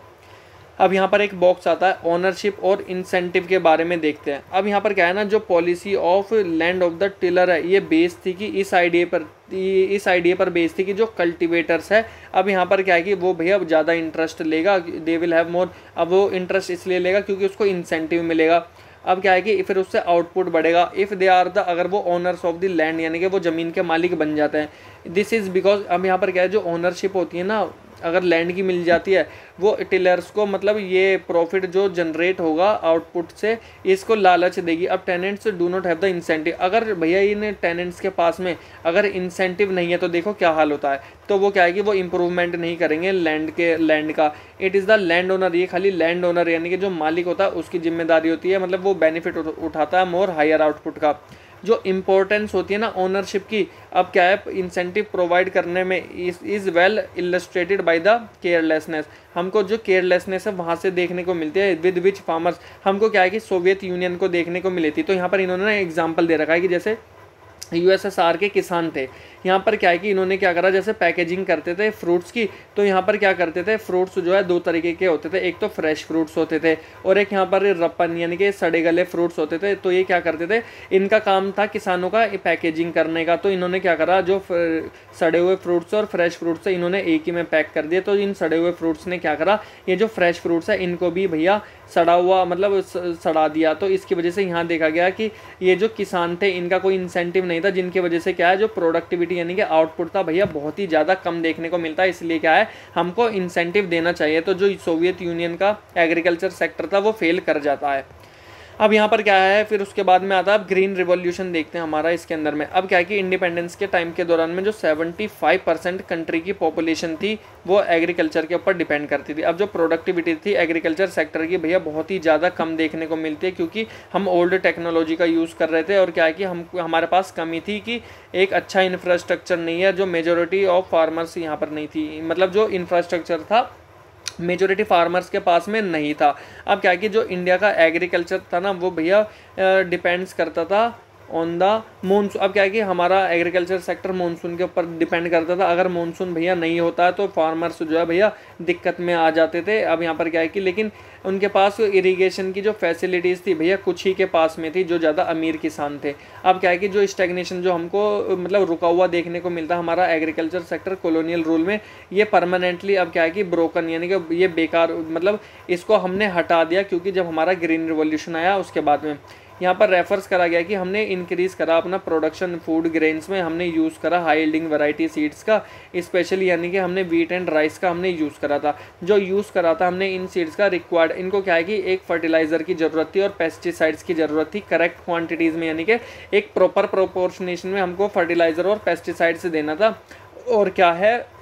अब यहाँ पर एक बॉक्स आता है ओनरशिप और इंसेंटिव के बारे में देखते हैं। अब यहाँ पर क्या है ना, जो policy of land of the tiller है ये बेस थी कि इस आइडिया पर इस आइडिया पर बेस थी कि जो कल्टिवेटर्स है अब यहाँ पर क्या है कि वो भैया ज़्यादा इंटरेस्ट लेगा, दे विल हैव मोर। अब वो इंटरेस्ट इसलिए लेगा क्योंकि उसको इंसेंटिव मिलेगा। अब क्या है कि फिर उससे आउटपुट बढ़ेगा इफ़ दे आर द, अगर वो ओनर्स ऑफ द लैंड यानी कि वो ज़मीन के मालिक बन जाते हैं। दिस इज़ बिकॉज अब यहाँ पर क्या है जो ओनरशिप होती है ना, अगर लैंड की मिल जाती है वो टिलर्स को, मतलब ये प्रॉफिट जो जनरेट होगा आउटपुट से इसको लालच देगी। अब tenants do not have the incentive, अगर भैया इन टेनेंट्स के पास में अगर इंसेंटिव नहीं है तो देखो क्या हाल होता है। तो वो क्या है कि वो इम्प्रूवमेंट नहीं करेंगे लैंड के लैंड का। It is the land owner, ये खाली लैंड ओनर यानी कि जो मालिक होता है उसकी जिम्मेदारी होती है, मतलब वो बेनिफिट उठाता है मोर हायर आउटपुट का। जो इम्पोर्टेंस होती है ना ओनरशिप की, अब क्या है इंसेंटिव प्रोवाइड करने में is well illustrated by the carelessness. हमको जो केयरलेसनेस है वहाँ से देखने को मिलती है विद विच फार्मर्स, हमको क्या है कि सोवियत यूनियन को देखने को मिली थी। तो यहाँ पर इन्होंने एग्जाम्पल दे रखा है कि जैसे यूएसएसआर के किसान थे, यहाँ पर क्या है कि इन्होंने क्या करा, जैसे पैकेजिंग करते थे फ्रूट्स की, तो यहाँ पर क्या करते थे, फ्रूट्स जो है दो तरीके के होते थे, एक तो फ्रेश फ्रूट्स होते थे और एक यहाँ पर रप्पन यानी कि सड़े गले फ्रूट्स होते थे। तो ये क्या करते थे, इनका काम था किसानों का पैकेजिंग करने का। तो इन्होंने क्या करा, जो सड़े हुए फ्रूट्स और फ्रेश फ्रूट्स है इन्होंने एक ही में पैक कर दिए। तो इन सड़े हुए फ्रूट्स ने क्या करा, ये जो फ्रेश फ्रूट्स है इनको भी भैया सड़ा हुआ मतलब सड़ा दिया। तो इसकी वजह से यहाँ देखा गया कि ये जो किसान थे इनका कोई इंसेंटिव नहीं था, जिनकी वजह से क्या है जो प्रोडक्टिविटी यानी कि आउटपुट था भैया बहुत ही ज़्यादा कम देखने को मिलता है। इसलिए क्या है हमको इंसेंटिव देना चाहिए। तो जो सोवियत यूनियन का एग्रीकल्चर सेक्टर था वो फेल कर जाता है। अब यहाँ पर क्या है, फिर उसके बाद में आता है ग्रीन रिवॉल्यूशन देखते हैं हमारा इसके अंदर में। अब क्या है कि इंडिपेंडेंस के टाइम के दौरान में जो पचहत्तर परसेंट कंट्री की पॉपुलेशन थी वो एग्रीकल्चर के ऊपर डिपेंड करती थी। अब जो प्रोडक्टिविटी थी एग्रीकल्चर सेक्टर की भैया बहुत ही ज़्यादा कम देखने को मिलती है, क्योंकि हम ओल्ड टेक्नोलॉजी का यूज़ कर रहे थे और क्या है कि हम हमारे पास कमी थी कि एक अच्छा इंफ्रास्ट्रक्चर नहीं है। जो मेजोरिटी ऑफ फार्मर्स यहाँ पर नहीं थी, मतलब जो इंफ्रास्ट्रक्चर था मेजोरिटी फार्मर्स के पास में नहीं था। अब क्या कि जो इंडिया का एग्रीकल्चर था ना वो भैया डिपेंड्स करता था ऑन द मानसून। अब क्या है कि हमारा एग्रीकल्चर सेक्टर मानसून के ऊपर डिपेंड करता था। अगर मानसून भैया नहीं होता है तो फार्मर्स जो है भैया दिक्कत में आ जाते थे। अब यहाँ पर क्या है कि लेकिन उनके पास इरिगेशन की जो फैसिलिटीज़ थी भैया कुछ ही के पास में थी, जो ज़्यादा अमीर किसान थे। अब क्या है कि जो स्टैग्नेशन जो हमको मतलब रुका हुआ देखने को मिलता हमारा एग्रीकल्चर सेक्टर कॉलोनियल रूल में, ये परमानेंटली अब क्या है कि ब्रोकन यानी कि ये बेकार, मतलब इसको हमने हटा दिया क्योंकि जब हमारा ग्रीन रिवॉल्यूशन आया उसके बाद में यहाँ पर रेफर्स करा गया कि हमने इंक्रीज़ करा अपना प्रोडक्शन फूड ग्रेन्स में, हमने यूज़ करा हाई यील्डिंग वैरायटी सीड्स का, स्पेशली यानी कि हमने वीट एंड राइस का हमने यूज़ करा था। जो यूज़ करा था हमने इन सीड्स का रिक्वायर्ड, इनको क्या है कि एक फर्टिलाइज़र की ज़रूरत थी और पेस्टिसाइड्स की ज़रूरत थी करेक्ट क्वान्टिटीज़ में, यानी कि एक प्रॉपर प्रोपोर्शनेशन में हमको फर्टिलाइज़र और पेस्टिसाइड्स देना था। और क्या है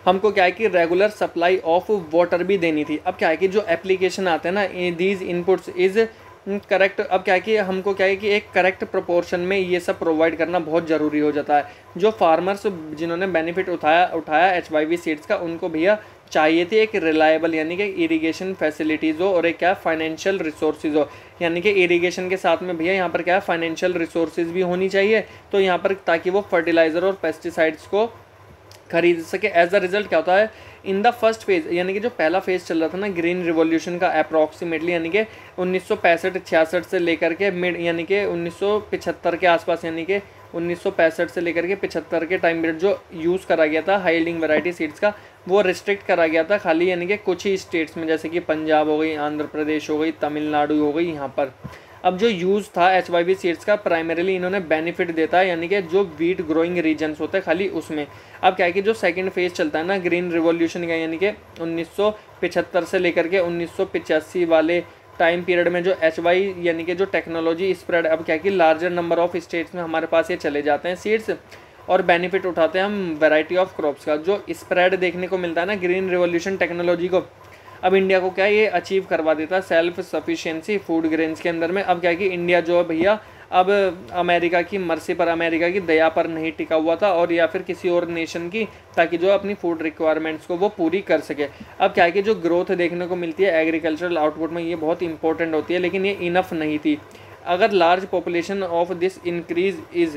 हमको क्या है कि रेगुलर सप्लाई ऑफ वाटर भी देनी थी। अब क्या है कि जो एप्लीकेशन आते हैं ना, दीज इनपुट्स इज़ करेक्ट, अब क्या है कि हमको क्या है कि एक करेक्ट प्रोपोर्शन में ये सब प्रोवाइड करना बहुत ज़रूरी हो जाता है। जो फार्मर्स जिन्होंने बेनिफिट उठाया उठाया एच वाई वी सीड्स का, उनको भैया चाहिए थी एक रिलायबल यानी कि इरिगेशन फैसिलिटीज़ हो और एक क्या फाइनेंशियल रिसोर्सेज हो, यानी कि इरिगेशन के साथ में भैया यहाँ पर क्या है फाइनेंशियल रिसोर्सेज भी होनी चाहिए, तो यहाँ पर ताकि वो फर्टिलाइज़र और पेस्टिसाइड्स को खरीद सके। एज अ रिजल्ट क्या होता है, इन द फर्स्ट फेज यानी कि जो पहला फेज चल रहा था ना ग्रीन रिवॉल्यूशन का, अप्रॉक्सीमेटली यानी कि उन्नीस सौ पैंसठ छियासठ से लेकर के मिड यानी कि उन्नीस सौ पचहत्तर के आसपास, यानी कि उन्नीस सौ पैंसठ से लेकर के पचहत्तर के टाइम पीरियड जो यूज़ करा गया था हाई यील्डिंग वैरायटी सीड्स का, वो रिस्ट्रिक्ट करा गया था खाली यानी कि कुछ ही स्टेट्स में, जैसे कि पंजाब हो गई, आंध्र प्रदेश हो गई, तमिलनाडु हो गई यहाँ पर। अब जो यूज़ था एच वाई वी सीड्स का प्राइमरीली इन्होंने बेनिफिट देता है यानी कि जो वीट ग्रोइंग रीजन्स होते हैं खाली उसमें। अब क्या है कि जो सेकंड फेज चलता है ना ग्रीन रिवॉल्यूशन का, यानी कि उन्नीस सौ पचहत्तर से लेकर के उन्नीस सौ पचासी वाले टाइम पीरियड में जो एच वाई यानी कि जो टेक्नोलॉजी स्प्रेड, अब क्या है कि लार्जर नंबर ऑफ स्टेट्स में हमारे पास ये चले जाते हैं सीड्स और बेनिफिट उठाते हैं हम वैरायटी ऑफ क्रॉप्स का। जो स्प्रेड देखने को मिलता है ना ग्रीन रिवॉल्यूशन टेक्नोलॉजी को, अब इंडिया को क्या है ये अचीव करवा देता है सेल्फ सफिशिएंसी फूड ग्रेन्स के अंदर में। अब क्या है कि इंडिया जो है भैया अब अमेरिका की मर्सी पर, अमेरिका की दया पर नहीं टिका हुआ था और या फिर किसी और नेशन की, ताकि जो अपनी फूड रिक्वायरमेंट्स को वो पूरी कर सके। अब क्या है कि जो ग्रोथ देखने को मिलती है एग्रीकल्चरल आउटपुट में ये बहुत इंपॉर्टेंट होती है, लेकिन ये इनफ नहीं थी। अगर large population of this increase is,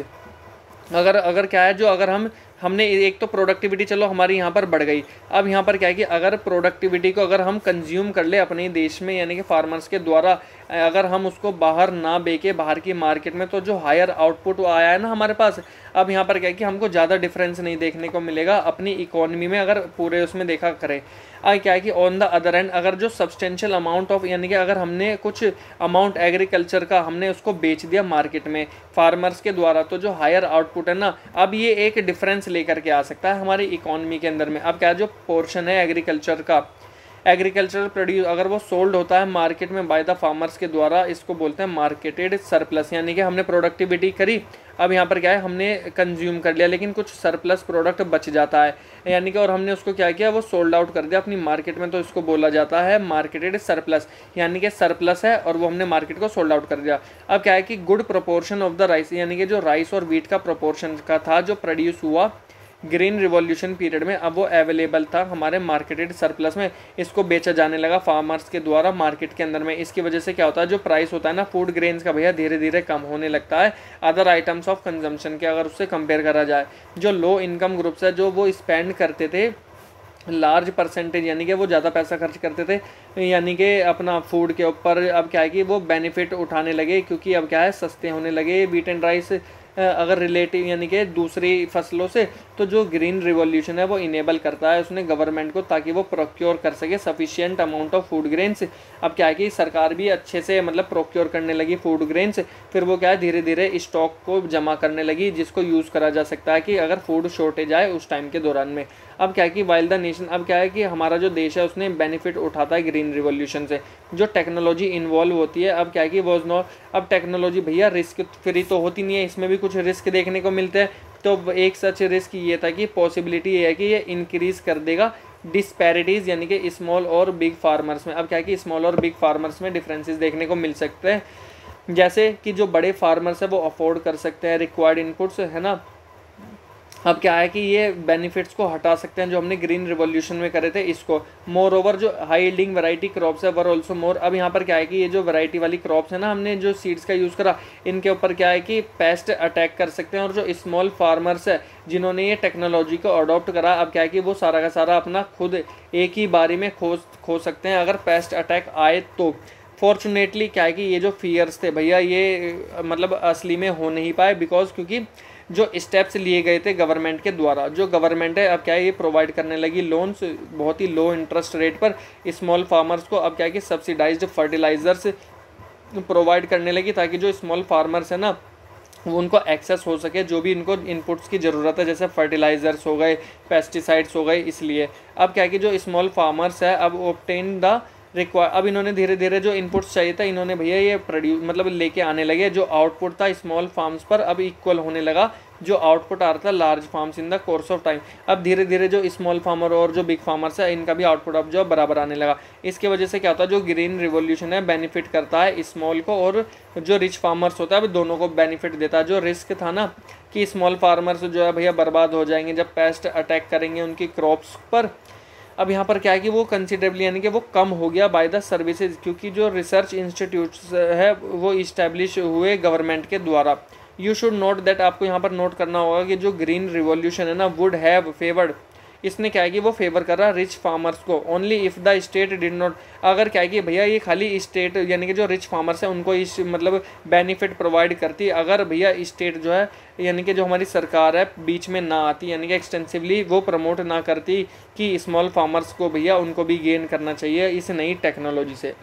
अगर अगर क्या है जो अगर हम हमने एक तो प्रोडक्टिविटी चलो हमारी यहाँ पर बढ़ गई, अब यहाँ पर क्या है कि अगर प्रोडक्टिविटी को अगर हम कंज्यूम कर ले अपने देश में यानी कि फार्मर्स के द्वारा, अगर हम उसको बाहर ना बेके बाहर की मार्केट में, तो जो हायर आउटपुट आया है ना हमारे पास, अब यहाँ पर क्या है कि हमको ज़्यादा डिफरेंस नहीं देखने को मिलेगा अपनी इकोनॉमी में अगर पूरे उसमें देखा करें। अब क्या है कि ऑन द अदर एंड अगर जो सब्सटेंशियल अमाउंट ऑफ यानी कि अगर हमने कुछ अमाउंट एग्रीकल्चर का हमने उसको बेच दिया मार्केट में फार्मर्स के द्वारा, तो जो हायर आउटपुट है ना, अब ये एक डिफरेंस लेकर के आ सकता है हमारी इकोनॉमी के अंदर में। अब क्या जो पोर्शन है एग्रीकल्चर का, एग्रीकल्चरल प्रोड्यूस अगर वो सोल्ड होता है मार्केट में बाय द फार्मर्स के द्वारा, इसको बोलते हैं मार्केटेड सरप्लस, यानी कि हमने प्रोडक्टिविटी करी, अब यहाँ पर क्या है हमने कंज्यूम कर लिया लेकिन कुछ सरप्लस प्रोडक्ट बच जाता है, यानी कि और हमने उसको क्या किया वो सोल्ड आउट कर दिया अपनी मार्केट में, तो इसको बोला जाता है मार्केटेड सरप्लस, यानी कि सरप्लस है और वो हमने मार्केट को सोल्ड आउट कर दिया। अब क्या है कि good proportion of the rice, यानी कि जो राइस और वीट का प्रोपोर्शन का था जो प्रोड्यूस हुआ ग्रीन रिवॉल्यूशन पीरियड में, अब वो अवेलेबल था हमारे मार्केटेड सरप्लस में, इसको बेचा जाने लगा फार्मर्स के द्वारा मार्केट के अंदर में। इसकी वजह से क्या होता है जो प्राइस होता है ना फूड ग्रेन्स का भैया धीरे धीरे कम होने लगता है अदर आइटम्स ऑफ कंजम्पशन के, अगर उससे कंपेयर करा जाए। जो लो इनकम ग्रुप्स है जो वो स्पेंड करते थे लार्ज परसेंटेज, यानी कि वो ज़्यादा पैसा खर्च करते थे यानी कि अपना फूड के ऊपर, अब क्या है कि वो बेनिफिट उठाने लगे क्योंकि अब क्या है सस्ते होने लगे वीट एंड राइस अगर रिलेटिव यानी कि दूसरी फसलों से। तो जो ग्रीन रिवॉल्यूशन है वो इनेबल करता है उसने गवर्नमेंट को ताकि वो प्रोक्योर कर सके sufficient amount of food grains. अब क्या है कि सरकार भी अच्छे से मतलब प्रोक्योर करने लगी फूड ग्रेन्स, फिर वो क्या है धीरे धीरे स्टॉक को जमा करने लगी जिसको यूज़ करा जा सकता है कि अगर फूड शॉर्टेज आए उस टाइम के दौरान में। अब क्या है कि वाइल द नेशन, अब क्या है कि हमारा जो देश है उसने बेनिफिट उठाता है ग्रीन रिवॉल्यूशन से, जो टेक्नोलॉजी इन्वॉल्व होती है। अब क्या है कि वॉज नॉट, अब टेक्नोलॉजी भैया रिस्क फ्री तो होती नहीं है, इसमें भी कुछ रिस्क देखने को मिलते हैं। तो एक सच रिस्क ये था कि पॉसिबिलिटी ये है कि ये इंक्रीज़ कर देगा डिस्पैरिटीज़ यानी कि स्मॉल और बिग फार्मर्स में। अब क्या है कि स्मॉल और बिग फार्मर्स में डिफरेंसेस देखने को मिल सकते हैं, जैसे कि जो बड़े फार्मर्स है वो अफोर्ड कर सकते हैं रिक्वायर्ड इनपुट्स, है ना। अब क्या है कि ये बेनिफिट्स को हटा सकते हैं जो हमने ग्रीन रिवॉल्यूशन में करे थे इसको। मोर ओवर जो हाई यील्डिंग वैरायटी क्रॉप्स है वर ऑल्सो मोर, अब यहाँ पर क्या है कि ये जो वैरायटी वाली क्रॉप्स है ना हमने जो सीड्स का यूज़ करा, इनके ऊपर क्या है कि पेस्ट अटैक कर सकते हैं, और जो स्मॉल फार्मर्स है जिन्होंने ये टेक्नोलॉजी को अडॉप्ट करा, अब क्या है कि वो सारा का सारा अपना खुद एक ही बारी में खो खो सकते हैं अगर पेस्ट अटैक आए तो। फॉर्चुनेटली क्या है कि ये जो फियर्स थे भैया ये मतलब असली में हो नहीं पाए, बिकॉज क्योंकि जो स्टेप्स लिए गए थे गवर्नमेंट के द्वारा, जो गवर्नमेंट है अब क्या है ये प्रोवाइड करने लगी लोन्स बहुत ही लो इंटरेस्ट रेट पर स्मॉल फार्मर्स को। अब क्या है कि सब्सिडाइज्ड फर्टिलाइजर्स प्रोवाइड करने लगी ताकि जो स्मॉल फार्मर्स है ना वो उनको एक्सेस हो सके जो भी इनको इनपुट्स की ज़रूरत है, जैसे फर्टिलाइजर्स हो गए, पेस्टिसाइड्स हो गए। इसलिए अब क्या है कि जो स्मॉल फार्मर्स है अब ऑब्टेन द रिक्वायर, अब इन्होंने धीरे धीरे जो इनपुट्स चाहिए था इन्होंने भैया ये प्रोड्यूस मतलब लेके आने लगे, जो आउटपुट था स्मॉल फार्म्स पर अब इक्वल होने लगा जो आउटपुट आ रहा था large farms in the course of time. अब धीरे धीरे जो स्मॉल फार्मर और जो बिग फार्मर्स है इनका भी आउटपुट अब जो बराबर आने लगा। इसकी वजह से क्या होता है, जो ग्रीन रिवॉल्यूशन है बेनिफिट करता है स्मॉल को, और जो रिच फार्मर्स होता है वो दोनों को बेनिफिट देता है। जो रिस्क था ना कि स्मॉल फार्मर्स जो है भैया बर्बाद हो जाएंगे जब पेस्ट अटैक करेंगे उनकी क्रॉप्स पर, अब यहाँ पर क्या है कि वो कंसिडरेबली यानी कि वो कम हो गया बाय द सर्विसेज, क्योंकि जो रिसर्च इंस्टीट्यूट्स है वो इस्टेब्लिश हुए गवर्नमेंट के द्वारा। यू शुड नोट दैट, आपको यहाँ पर नोट करना होगा कि जो ग्रीन रिवॉल्यूशन है ना वुड हैव फेवर्ड, इसने क्या है कि वो फेवर कर रहा रिच फार्मर्स को only if the state did not, अगर क्या है कि भैया ये खाली स्टेट यानी कि जो रिच फार्मर्स है उनको इस मतलब बेनिफिट प्रोवाइड करती, अगर भैया स्टेट जो है यानी कि जो हमारी सरकार है बीच में ना आती, यानी कि एक्सटेंसिवली वो प्रमोट ना करती कि स्मॉल फार्मर्स को भैया उनको भी गेन करना चाहिए इस नई टेक्नोलॉजी से।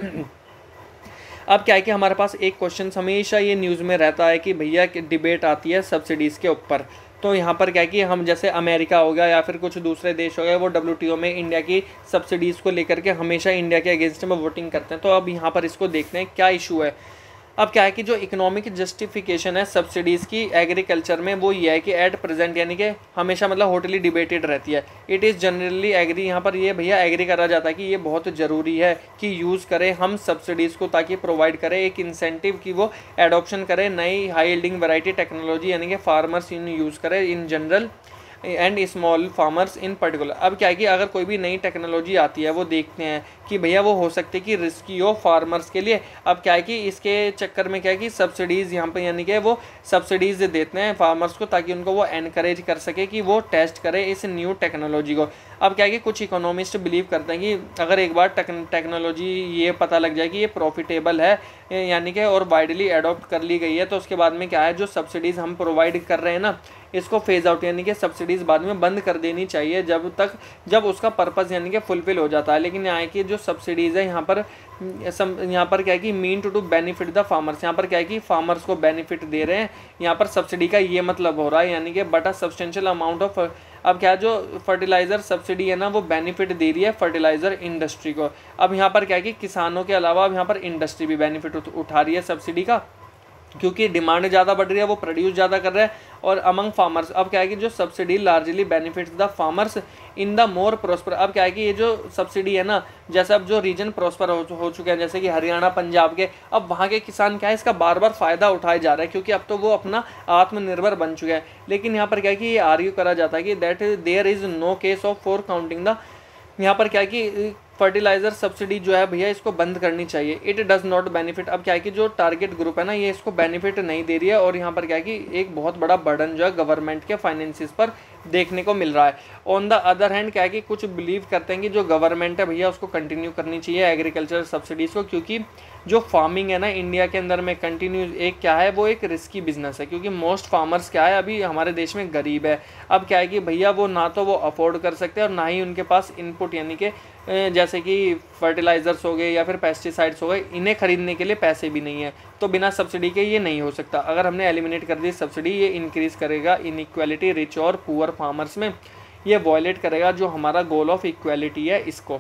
अब क्या है कि हमारे पास एक क्वेश्चन हमेशा ये न्यूज़ में रहता है कि भैया डिबेट आती है सब्सिडीज़ के ऊपर। तो यहाँ पर क्या है कि हम जैसे अमेरिका हो गया या फिर कुछ दूसरे देश हो गए वो डब्ल्यूटीओ में इंडिया की सब्सिडीज़ को लेकर के हमेशा इंडिया के अगेंस्ट में वोटिंग करते हैं। तो अब यहाँ पर इसको देखते हैं क्या इशू है। अब क्या है कि जो इकोनॉमिक जस्टिफिकेशन है सब्सिडीज़ की एग्रीकल्चर में वो ये है कि एट प्रेजेंट यानी कि हमेशा मतलब होटली डिबेटेड रहती है। इट इज़ जनरली एग्री, यहाँ पर ये भैया एग्री करा जाता है कि ये बहुत ज़रूरी है कि यूज़ करें हम सब्सिडीज़ को, ताकि प्रोवाइड करें एक इंसेंटिव की वो एडॉप्शन करें नई हाई यील्डिंग वैरायटी टेक्नोलॉजी, यानी कि फार्मर्स इन यूज़ करें in general and small farmers in particular. अब क्या है कि अगर कोई भी नई टेक्नोलॉजी आती है वो देखते हैं कि भैया वो हो सकती है कि रिस्की हो फार्मर्स के लिए। अब क्या है कि इसके चक्कर में क्या है कि सब्सिडीज़ यहाँ पे यानी कि वो सब्सिडीज़ देते हैं फार्मर्स को, ताकि उनको वो एनकरेज कर सके कि वो टेस्ट करें इस न्यू टेक्नोलॉजी को। अब क्या है कि कुछ इकोनॉमिस्ट बिलीव करते हैं कि अगर एक बार टेक्नोलॉजी ये पता लग जाए कि ये प्रॉफिटेबल है यानी कि और वाइडली अडॉप्ट कर ली गई है, तो उसके बाद में क्या है जो सब्सिडीज़ हम प्रोवाइड कर रहे हैं ना इसको फेज आउट यानी कि सब्सिडीज़ बाद में बंद कर देनी चाहिए जब तक जब उसका पर्पस यानी कि फुलफिल हो जाता है। लेकिन यहाँ की जो सब्सिडीज़ है यहाँ पर यहाँ पर क्या है कि mean to to benefit the farmers, यहाँ पर क्या है कि फार्मर्स को बेनिफिट दे रहे हैं। यहाँ पर सब्सिडी का ये मतलब हो रहा है यानी कि but a substantial amount of, अब क्या जो फर्टिलाइज़र सब्सिडी है ना वो बेनिफिट दे रही है फर्टिलाइज़र इंडस्ट्री को। अब यहाँ पर क्या है कि किसानों के अलावा अब यहाँ पर इंडस्ट्री भी बेनिफिट उठा रही है सब्सिडी का, क्योंकि डिमांड ज़्यादा बढ़ रही है वो प्रोड्यूस ज़्यादा कर रहे हैं। और अमंग फार्मर्स अब क्या है कि जो subsidy largely benefits the farmers in the more prosper. अब क्या है कि ये जो सब्सिडी है ना जैसे अब जो रीजन प्रॉस्पर हो, हो चुके हैं जैसे कि हरियाणा पंजाब के, अब वहाँ के किसान क्या है इसका बार बार फ़ायदा उठाए जा रहे हैं क्योंकि अब तो वो अपना आत्मनिर्भर बन चुके हैं। लेकिन यहाँ पर क्या है कि ये आर्ग्यू करा जाता है कि that there is no case of for counting the, यहाँ पर क्या है कि फर्टिलाइज़र सब्सिडी जो है भैया इसको बंद करनी चाहिए। इट डज़ नॉट बेनिफिट, अब क्या है कि जो टारगेट ग्रुप है ना ये इसको बेनिफिट नहीं दे रही है और यहाँ पर क्या है कि एक बहुत बड़ा बर्डन जो है गवर्नमेंट के फाइनेंसिस पर देखने को मिल रहा है। ऑन द अदर हैंड क्या है कि कुछ बिलीव करते हैं कि जो गवर्नमेंट है भैया उसको कंटिन्यू करनी चाहिए एग्रीकल्चर सब्सिडीज़ को, क्योंकि जो फार्मिंग है ना इंडिया के अंदर में कंटिन्यू एक क्या है वो एक रिस्की बिजनेस है, क्योंकि मोस्ट फार्मर्स क्या है अभी हमारे देश में गरीब है। अब क्या है कि भैया वो ना तो वो अफोर्ड कर सकते हैं और ना ही उनके पास इनपुट यानी कि जैसे कि फर्टिलाइज़र्स हो गए या फिर पेस्टिसाइड्स हो गए इन्हें खरीदने के लिए पैसे भी नहीं है, तो बिना सब्सिडी के ये नहीं हो सकता। अगर हमने एलिमिनेट कर दी सब्सिडी ये इंक्रीज़ करेगा इनइक्वालिटी रिच और पुअर फार्मर्स में, ये वॉयलेट करेगा जो हमारा गोल ऑफ इक्वालिटी है इसको।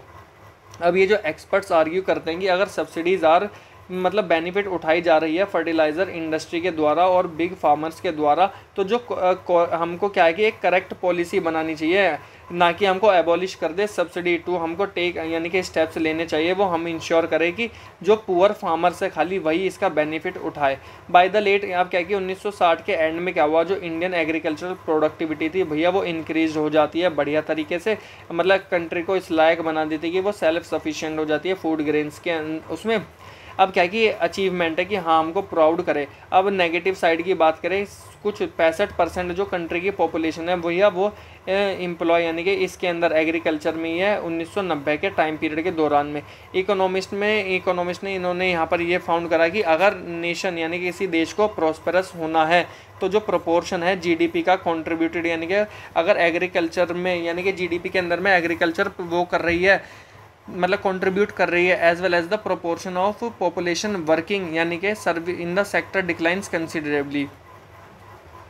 अब ये जो एक्सपर्ट्स आर्ग्यू करते हैं कि अगर सब्सिडीज़ आर मतलब बेनिफिट उठाई जा रही है फर्टिलाइज़र इंडस्ट्री के द्वारा और बिग फार्मर्स के द्वारा, तो जो हमको क्या है कि एक करेक्ट पॉलिसी बनानी चाहिए, ना कि हमको एबॉलिश कर दे सब्सिडी टू, हमको टेक यानी कि स्टेप्स लेने चाहिए वो हम इंश्योर करें कि जो पुअर फार्मर्स है खाली वही इसका बेनिफिट उठाए। बाय द लेट आप क्या कि उन्नीस सौ साठ के एंड में क्या हुआ, जो इंडियन एग्रीकल्चरल प्रोडक्टिविटी थी भैया वो इंक्रीज हो जाती है बढ़िया तरीके से, मतलब कंट्री को इस लायक बना देती है कि वो सेल्फ सफिशिएंट हो जाती है फूड ग्रेन्स के उसमें। अब क्या कि अचीवमेंट है कि हाँ हमको प्राउड करे। अब नेगेटिव साइड की बात करें, कुछ पैंसठ परसेंट जो कंट्री की पॉपुलेशन है भैया वो एम्प्लॉय यानी कि इसके अंदर एग्रीकल्चर में ही है उन्नीस सौ नब्बे के टाइम पीरियड के दौरान में। इकोनॉमिस्ट में इकोनॉमिस्ट ने इन्होंने यहाँ पर ये फाउंड करा कि अगर नेशन यानी कि किसी देश को प्रॉस्पेरस होना है तो जो प्रोपोर्शन है जीडीपी का कंट्रीब्यूटेड यानी कि अगर एग्रीकल्चर में यानी कि जीडीपी के अंदर में एग्रीकल्चर वो कर रही है मतलब कंट्रीब्यूट कर रही है as well as the proportion of population working यानी कि serve in the sector declines considerably.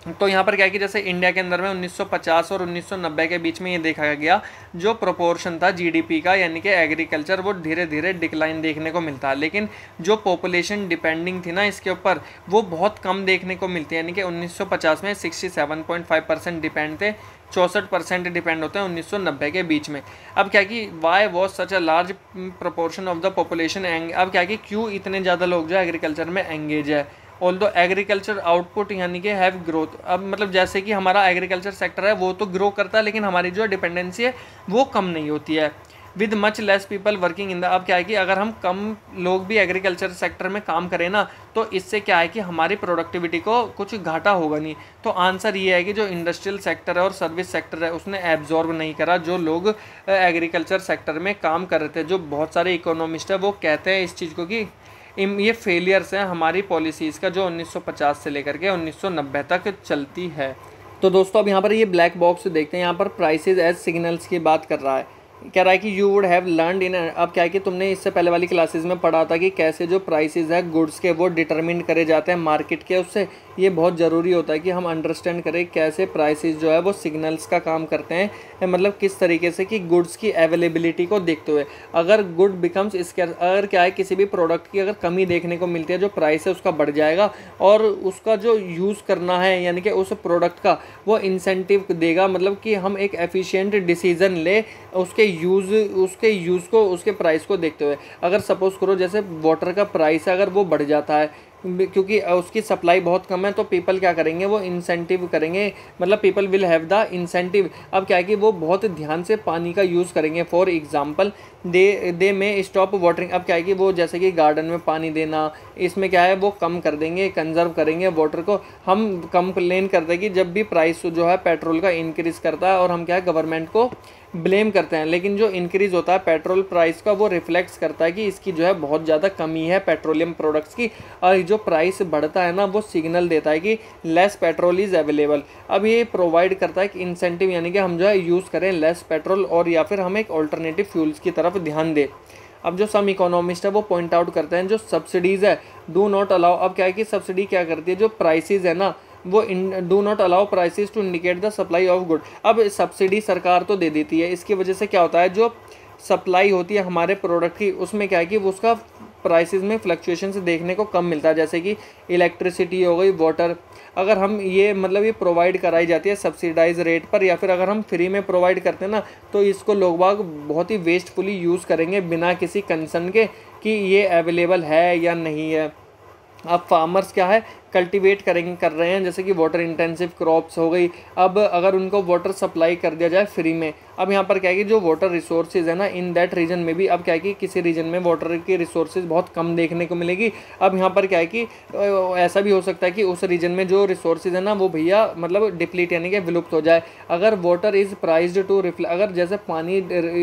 तो यहाँ पर क्या है कि जैसे इंडिया के अंदर में उन्नीस सौ पचास और उन्नीस सौ नब्बे के बीच में ये देखा गया जो प्रोपोर्शन था जीडीपी का, यानी कि एग्रीकल्चर, वो धीरे धीरे डिक्लाइन देखने को मिलता है। लेकिन जो पॉपुलेशन डिपेंडिंग थी ना इसके ऊपर, वो बहुत कम देखने को मिलती है। यानी कि उन्नीस सौ पचास में sixty seven point five percent depend थे, चौंसठ परसेंट डिपेंड होते हैं उन्नीस सौ नब्बे के बीच में। अब क्या कि why was such a large proportion of the population, अब क्या कि क्यों इतने ज़्यादा लोग जो एग्रीकल्चर में एंगेज है। ऑल्दो एग्रीकल्चर आउटपुट यानी कि हैव ग्रोथ, अब मतलब जैसे कि हमारा एग्रीकल्चर सेक्टर है वो तो ग्रो करता है, लेकिन हमारी जो डिपेंडेंसी है वो कम नहीं होती है। With much less people working in the, अब क्या है कि अगर हम कम लोग भी एग्रीकल्चर सेक्टर में काम करें ना, तो इससे क्या है कि हमारी प्रोडक्टिविटी को कुछ घाटा होगा नहीं। तो आंसर ये है कि जो इंडस्ट्रियल सेक्टर है और सर्विस सेक्टर है उसने एब्जॉर्ब नहीं करा जो लोग एग्रीकल्चर सेक्टर में काम कर रहे थे। जो बहुत सारे इकोनॉमिस्ट है वो कहते हैं इस चीज़ को कि ये फेलियर्स हैं हमारी पॉलिसीज़ का जो उन्नीस सौ पचास से लेकर के उन्नीस सौ नब्बे तक चलती है। तो दोस्तों अब यहाँ पर ये ब्लैक बॉक्स देखते हैं, यहाँ पर प्राइसेस एज सिग्नल्स की बात कर रहा है। कह रहा है कि you would have learned in, अब क्या है कि तुमने इससे पहले वाली क्लासेस में पढ़ा था कि कैसे जो प्राइसेस है गुड्स के वो डिटरमिन करे जाते हैं मार्केट के उससे। ये बहुत ज़रूरी होता है कि हम अंडरस्टैंड करें कैसे प्राइसेस जो है वो सिग्नल्स का काम करते हैं, मतलब किस तरीके से कि गुड्स की अवेलेबिलिटी को देखते हुए। अगर गुड बिकम्स स्कैर्स, अगर क्या है किसी भी प्रोडक्ट की अगर कमी देखने को मिलती है, जो प्राइस है उसका बढ़ जाएगा और उसका जो यूज़ करना है यानी कि उस प्रोडक्ट का वो इंसेंटिव देगा, मतलब कि हम एक एफिशिएंट डिसीज़न ले उसके यूज़ उसके यूज़ को उसके प्राइस को देखते हुए। अगर सपोज़ करो जैसे वाटर का प्राइस है अगर वो बढ़ जाता है क्योंकि उसकी सप्लाई बहुत कम है, तो पीपल क्या करेंगे वो इंसेंटिव करेंगे, मतलब people will have the incentive. अब क्या है कि वो बहुत ध्यान से पानी का यूज़ करेंगे। फॉर एग्जांपल दे दे में स्टॉप वाटरिंग, अब क्या है कि वो जैसे कि गार्डन में पानी देना इसमें क्या है वो कम कर देंगे, कंजर्व करेंगे वाटर को। हम कंप्लेन करते हैं कि जब भी प्राइस जो है पेट्रोल का इंक्रीज़ करता है और हम क्या है गवर्नमेंट को ब्लेम करते हैं, लेकिन जो इंक्रीज़ होता है पेट्रोल प्राइस का वो रिफ्लेक्ट्स करता है कि इसकी जो है बहुत ज़्यादा कमी है पेट्रोलियम प्रोडक्ट्स की, और जो प्राइस बढ़ता है ना वो सिग्नल देता है कि लेस पेट्रोल इज़ अवेलेबल। अब ये प्रोवाइड करता है कि इंसेंटिव यानी कि हम जो है यूज़ करें लेस पेट्रोल और या फिर हम एक ऑल्टरनेटिव फ्यूल्स की तरफ ध्यान दें। अब जो सम इकोनॉमिस्ट है वो पॉइंट आउट करते हैं जो सब्सिडीज़ है डू नॉट अलाउ, अब क्या है कि सब्सिडी क्या करती है जो प्राइसेस है ना वो in do not allow prices to indicate the supply of good. अब सब्सिडी सरकार तो दे देती है, इसकी वजह से क्या होता है जो सप्लाई होती है हमारे प्रोडक्ट की उसमें क्या है कि उसका प्राइसेस में फ्लक्चुएशन से देखने को कम मिलता है, जैसे कि इलेक्ट्रिसिटी हो गई, वाटर। अगर हम ये मतलब ये प्रोवाइड कराई जाती है सब्सिडाइज रेट पर या फिर अगर हम फ्री में प्रोवाइड करते हैं ना तो इसको लोग बाग बहुत ही वेस्टफुली यूज़ करेंगे बिना किसी कंसर्न के कि ये अवेलेबल है या नहीं है। अब फार्मर्स क्या है कल्टीवेट करेंगे कर रहे हैं जैसे कि वाटर इंटेंसिव क्रॉप्स हो गई। अब अगर उनको वाटर सप्लाई कर दिया जाए फ्री में, अब यहाँ पर क्या है कि जो वाटर रिसोर्सेज है ना इन दैट रीजन में भी, अब क्या है कि किसी रीजन में वाटर की रिसोर्सेज बहुत कम देखने को मिलेगी। अब यहाँ पर क्या है कि ऐसा भी हो सकता है कि उस रीजन में जो रिसोर्सेज है ना वो भैया मतलब डिप्लीट यानी कि विलुप्त हो जाए। अगर water is priced to reflect, अगर जैसे पानी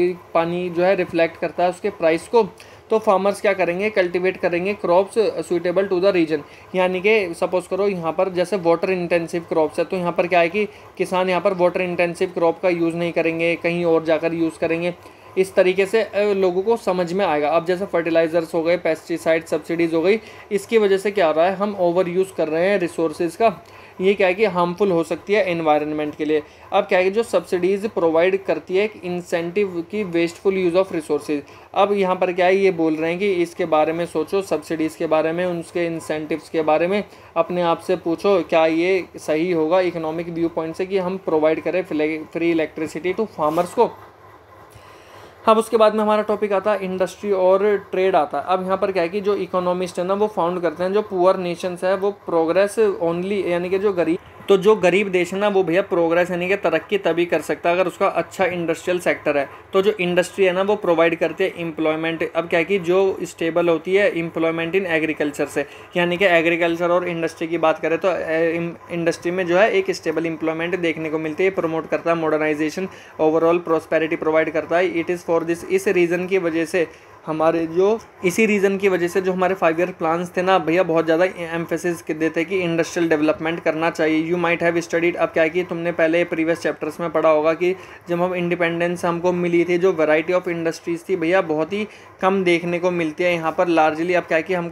पानी जो है रिफ्लेक्ट करता है उसके प्राइस को, तो फार्मर्स क्या करेंगे कल्टीवेट करेंगे crops suitable to the region. यानी कि सपोज करो यहाँ पर जैसे वाटर इंटेंसिव क्रॉप्स है तो यहाँ पर क्या है कि किसान यहाँ पर वाटर इंटेंसिव क्रॉप का यूज़ नहीं करेंगे, कहीं और जाकर यूज़ करेंगे। इस तरीके से लोगों को समझ में आएगा। अब जैसे फर्टिलाइज़र्स हो गए, पेस्टिसाइड सब्सिडीज़ हो गई, इसकी वजह से क्या हो रहा है हम ओवर यूज़ कर रहे हैं रिसोर्सेज का, ये क्या है कि हार्मफुल हो सकती है एनवायरनमेंट के लिए। अब क्या है कि जो सब्सिडीज़ प्रोवाइड करती है एक इंसेंटिव की वेस्टफुल यूज़ ऑफ रिसोर्सेज। अब यहाँ पर क्या है ये बोल रहे हैं कि इसके बारे में सोचो, सब्सिडीज़ के बारे में, उसके इंसेंटिव्स के बारे में अपने आप से पूछो क्या ये सही होगा इकोनॉमिक व्यू पॉइंट से कि हम प्रोवाइड करें फ्री इलेक्ट्रिसिटी टू फार्मर्स को। अब उसके बाद में हमारा टॉपिक आता है इंडस्ट्री और ट्रेड आता है। अब यहाँ पर क्या है कि जो इकोनॉमिस्ट है ना वो फाउंड करते हैं जो पुअर नेशंस है वो प्रोग्रेस ओनली, यानी कि जो गरीब तो जो गरीब देश है ना वो भैया प्रोग्रेस यानी कि तरक्की तभी कर सकता है अगर उसका अच्छा इंडस्ट्रियल सेक्टर है। तो जो इंडस्ट्री है ना वो प्रोवाइड करती है एम्प्लॉयमेंट। अब क्या है कि जो स्टेबल होती है एम्प्लॉयमेंट इन एग्रीकल्चर से, यानी कि एग्रीकल्चर और इंडस्ट्री की बात करें तो इंडस्ट्री में जो है एक स्टेबल एम्प्लॉयमेंट देखने को मिलती है, प्रमोट करता है मॉडर्नाइजेशन, ओवरऑल प्रॉस्पेरिटी प्रोवाइड करता है। इट इज़ फॉर दिस, इस रीज़न की वजह से हमारे जो इसी रीज़न की वजह से जो हमारे फाइव ईयर प्लान्स थे ना भैया बहुत ज़्यादा एम्फेसिस देते कि इंडस्ट्रियल डेवलपमेंट करना चाहिए। यू माइट हैव स्टडीड, अब क्या है कि तुमने पहले प्रीवियस चैप्टर्स में पढ़ा होगा कि जब हम इंडिपेंडेंस हमको मिली थी जो वैरायटी ऑफ इंडस्ट्रीज़ थी भैया बहुत ही कम देखने को मिलती है यहाँ पर लार्जली। अब क्या है कि हमको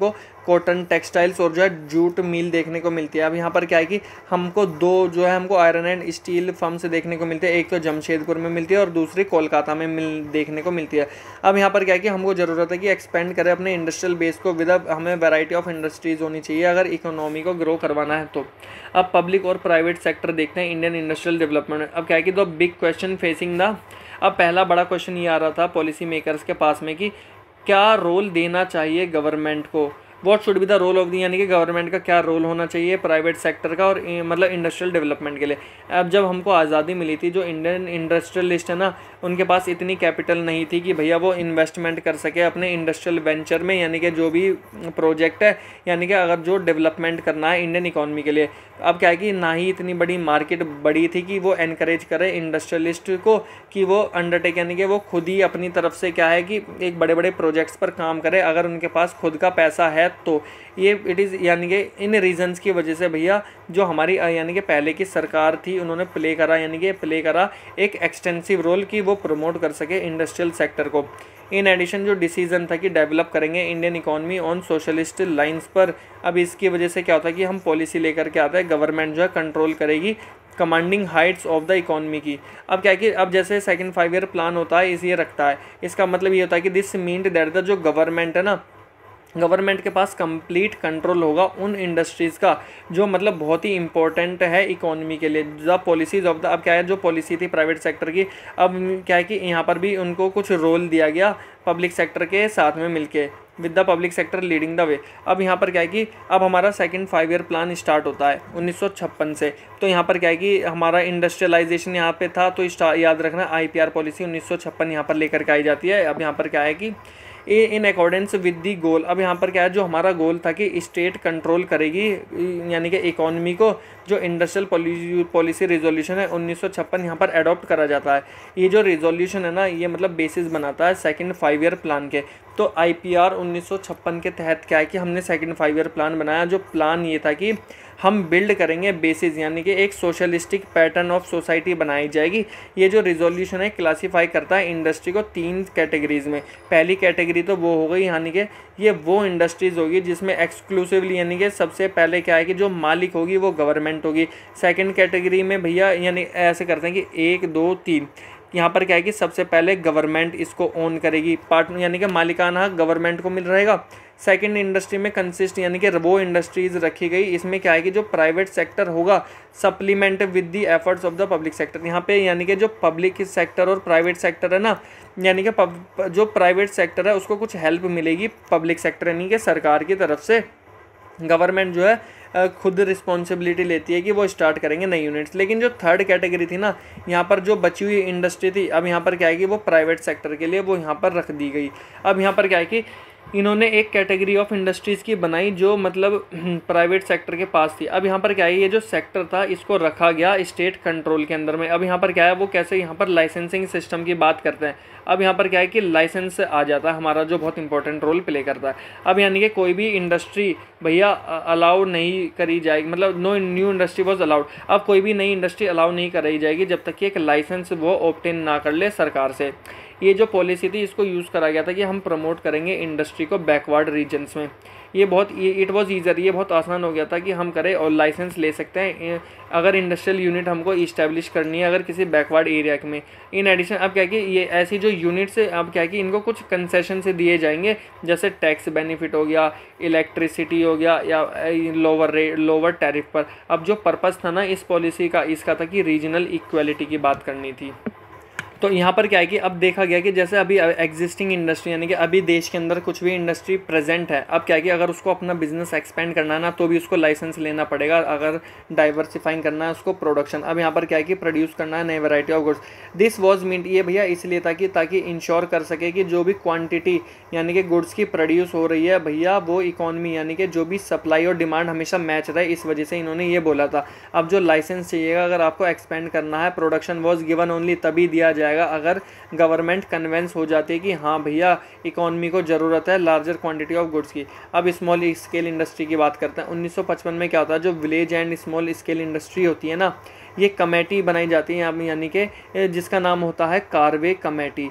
कॉटन टेक्सटाइल्स और जो है जूट मिल देखने को मिलती है। अब यहाँ पर क्या है कि हमको दो जो है हमको आयरन एंड स्टील फर्म्स देखने को मिलते हैं, एक तो जमशेदपुर में मिलती है और दूसरी कोलकाता में मिल देखने को मिलती है। अब यहाँ पर क्या है कि हमको ज़रूरत है कि एक्सपेंड करें अपने इंडस्ट्रियल बेस को विद हमें वैरायटी ऑफ इंडस्ट्रीज़ होनी चाहिए अगर इकोनॉमी को ग्रो करवाना है तो। अब पब्लिक और प्राइवेट सेक्टर देखते हैं इंडियन इंडस्ट्रियल डेवलपमेंट। अब क्या है कि दो बिग क्वेश्चन फेसिंग द, अब पहला बड़ा क्वेश्चन ये आ रहा था पॉलिसी मेकर्स के पास में कि क्या रोल देना चाहिए गवर्नमेंट को, what should be the role of the, यानी कि गवर्नमेंट का क्या रोल होना चाहिए प्राइवेट सेक्टर का और मतलब इंडस्ट्रियल डेवलपमेंट के लिए। अब जब हमको आज़ादी मिली थी, जो इंडियन इंडस्ट्रियलिस्ट है ना, उनके पास इतनी कैपिटल नहीं थी कि भैया वो इन्वेस्टमेंट कर सके अपने इंडस्ट्रियल वेंचर में, यानी कि जो भी प्रोजेक्ट है, यानी कि अगर जो डेवलपमेंट करना है इंडियन इकॉनमी के लिए। अब क्या है कि ना ही इतनी बड़ी मार्केट बड़ी थी कि वो एनकरेज करे इंडस्ट्रियलिस्ट को कि वो अंडरटेक, यानी कि वो खुद ही अपनी तरफ से क्या है कि एक बड़े बड़े प्रोजेक्ट्स पर काम करे अगर उनके पास खुद का पैसा है तो। ये इट इज़ यानी कि इन रीजंस की वजह से भैया जो हमारी यानी कि पहले की सरकार थी उन्होंने प्ले करा, यानी कि प्ले करा एक एक्सटेंसिव रोल कि वो प्रमोट कर सके इंडस्ट्रियल सेक्टर को। इन एडिशन जो डिसीजन था कि डेवलप करेंगे Indian economy on socialist lines पर, अब इसकी वजह से क्या होता है कि हम पॉलिसी लेकर के आते हैं, गवर्नमेंट जो है कंट्रोल करेगी commanding heights of the economy की। अब क्या है कि अब जैसे सेकंड फाइव ईयर प्लान होता है इस ये रखता है, इसका मतलब ये होता है कि दिस मीन दैट द जो गवर्नमेंट है ना, गवर्नमेंट के पास कंप्लीट कंट्रोल होगा उन इंडस्ट्रीज़ का जो मतलब बहुत ही इंपॉर्टेंट है इकोनॉमी के लिए। द पॉलिसीज ऑफ द, अब क्या है जो पॉलिसी थी प्राइवेट सेक्टर की, अब क्या है कि यहाँ पर भी उनको कुछ रोल दिया गया पब्लिक सेक्टर के साथ में मिलके, with the public sector leading the way. अब यहाँ पर क्या है कि अब हमारा second five year plan start होता है उन्नीस सौ छप्पन से, तो यहाँ पर क्या है कि हमारा इंडस्ट्रियलाइजेशन यहाँ पे था, तो याद रखना आई पी आर पॉलिसी उन्नीस सौ छप्पन यहाँ पर लेकर के आई जाती है। अब यहाँ पर क्या है कि ए इन अकॉर्डेंस विद दी गोल, अब यहाँ पर क्या है जो हमारा गोल था कि स्टेट कंट्रोल करेगी यानी कि इकोनॉमी को, जो इंडस्ट्रियल पॉलिसी रिजोल्यूशन है उन्नीस सौ छप्पन यहाँ पर अडॉप्ट करा जाता है। ये जो रिजोल्यूशन है ना, ये मतलब बेसिस बनाता है सेकंड फाइव ईयर प्लान के। तो आई पी आर उन्नीस सौ छप्पन के तहत क्या है कि हमने सेकंड फाइव ईयर प्लान बनाया, जो प्लान ये था कि हम बिल्ड करेंगे बेसिस, यानी कि एक सोशलिस्टिक पैटर्न ऑफ सोसाइटी बनाई जाएगी। ये जो रिजोल्यूशन है क्लासीफाई करता है इंडस्ट्री को तीन कैटेगरीज में। पहली कैटेगरी तो वो हो गई, यानी कि ये वो इंडस्ट्रीज़ होगी जिसमें एक्सक्लूसिवली यानी कि सबसे पहले क्या है कि जो मालिक होगी वो गवर्नमेंट होगी। सेकंड कैटेगरी में भैया यानी ऐसे करते हैं कि एक दो तीन, यहाँ पर क्या है कि सबसे पहले गवर्नमेंट इसको ओन करेगी, पार्ट यानी कि मालिकाना हक गवर्नमेंट को मिल रहेगा। सेकंड इंडस्ट्री में कंसिस्ट यानी कि वो इंडस्ट्रीज़ रखी गई, इसमें क्या है कि जो प्राइवेट सेक्टर होगा supplement with the efforts of the public sector. यहाँ पे यानी कि जो पब्लिक सेक्टर और प्राइवेट सेक्टर है ना, यानी कि जो प्राइवेट सेक्टर है उसको कुछ हेल्प मिलेगी पब्लिक सेक्टर यानी कि सरकार की तरफ से। गवर्नमेंट जो है खुद रिस्पॉन्सिबिलिटी लेती है कि वो स्टार्ट करेंगे नई यूनिट्स। लेकिन जो थर्ड कैटेगरी थी ना, यहाँ पर जो बची हुई इंडस्ट्री थी, अब यहाँ पर क्या है कि वो प्राइवेट सेक्टर के लिए वो यहाँ पर रख दी गई। अब यहाँ पर क्या है कि इन्होंने एक कैटेगरी ऑफ इंडस्ट्रीज़ की बनाई जो मतलब प्राइवेट सेक्टर के पास थी। अब यहाँ पर क्या है, ये जो सेक्टर था इसको रखा गया स्टेट कंट्रोल के अंदर में। अब यहाँ पर क्या है वो कैसे, यहाँ पर लाइसेंसिंग सिस्टम की बात करते हैं। अब यहाँ पर क्या है कि लाइसेंस आ जाता है हमारा, जो बहुत इंपॉर्टेंट रोल प्ले करता है। अब यानी कि कोई भी इंडस्ट्री भैया अलाउ नहीं करी जाएगी, मतलब no new industry was allowed. अब कोई भी नई इंडस्ट्री अलाउ नहीं कराई जाएगी जब तक कि एक लाइसेंस वो ऑब्टेन ना कर ले सरकार से। ये जो पॉलिसी थी इसको यूज़ करा गया था कि हम प्रमोट करेंगे इंडस्ट्री को बैकवर्ड रीजन्स में। ये बहुत इट वाज ईजर, ये बहुत आसान हो गया था कि हम करें और लाइसेंस ले सकते हैं अगर इंडस्ट्रियल यूनिट हमको इस्टेब्लिश करनी है अगर किसी बैकवर्ड एरिया में। इन एडिशन अब क्या है कि ये ऐसी जो यूनिट्स अब क्या है कि इनको कुछ कंसेशन से दिए जाएंगे, जैसे टैक्स बेनिफिट हो गया, इलेक्ट्रिसिटी हो गया, या लोअर रेट लोअर टैरिफ पर। अब जो पर्पज़ था ना इस पॉलिसी का, इसका था कि रीजनल इक्वालिटी की बात करनी थी। तो यहाँ पर क्या है कि अब देखा गया कि जैसे अभी एग्जिस्टिंग इंडस्ट्री यानी कि अभी देश के अंदर कुछ भी इंडस्ट्री प्रेजेंट है, अब क्या है कि अगर उसको अपना बिजनेस एक्सपेंड करना है ना तो भी उसको लाइसेंस लेना पड़ेगा, अगर डाइवर्सिफाइंग करना है उसको प्रोडक्शन। अब यहाँ पर क्या है कि प्रोड्यूस करना है नई variety of goods. This was meant, ये भैया इसलिए था कि ताकि इंश्योर कर सके कि जो भी क्वांटिटी यानी कि गुड्स की प्रोड्यूस हो रही है भैया वो इकॉनमी यानी कि जो भी सप्लाई और डिमांड हमेशा मैच रहे, इस वजह से इन्होंने ये बोला था। अब जो लाइसेंस चाहिएगा अगर आपको एक्सपेंड करना है, प्रोडक्शन वॉज गिवन ओनली तभी दिया जाएगा अगर गवर्नमेंट कन्वेंस हो जाती है कि हाँ भैया इकोनॉमी को ज़रूरत है लार्जर क्वांटिटी ऑफ गुड्स की। अब स्मॉल स्केल इंडस्ट्री की बात करते हैं। उन्नीस सौ पचपन में क्या होता है, जो village and small scale industry होती है ना, ये कमेटी बनाई जाती है यानी कि जिसका नाम होता है कार्वे कमेटी।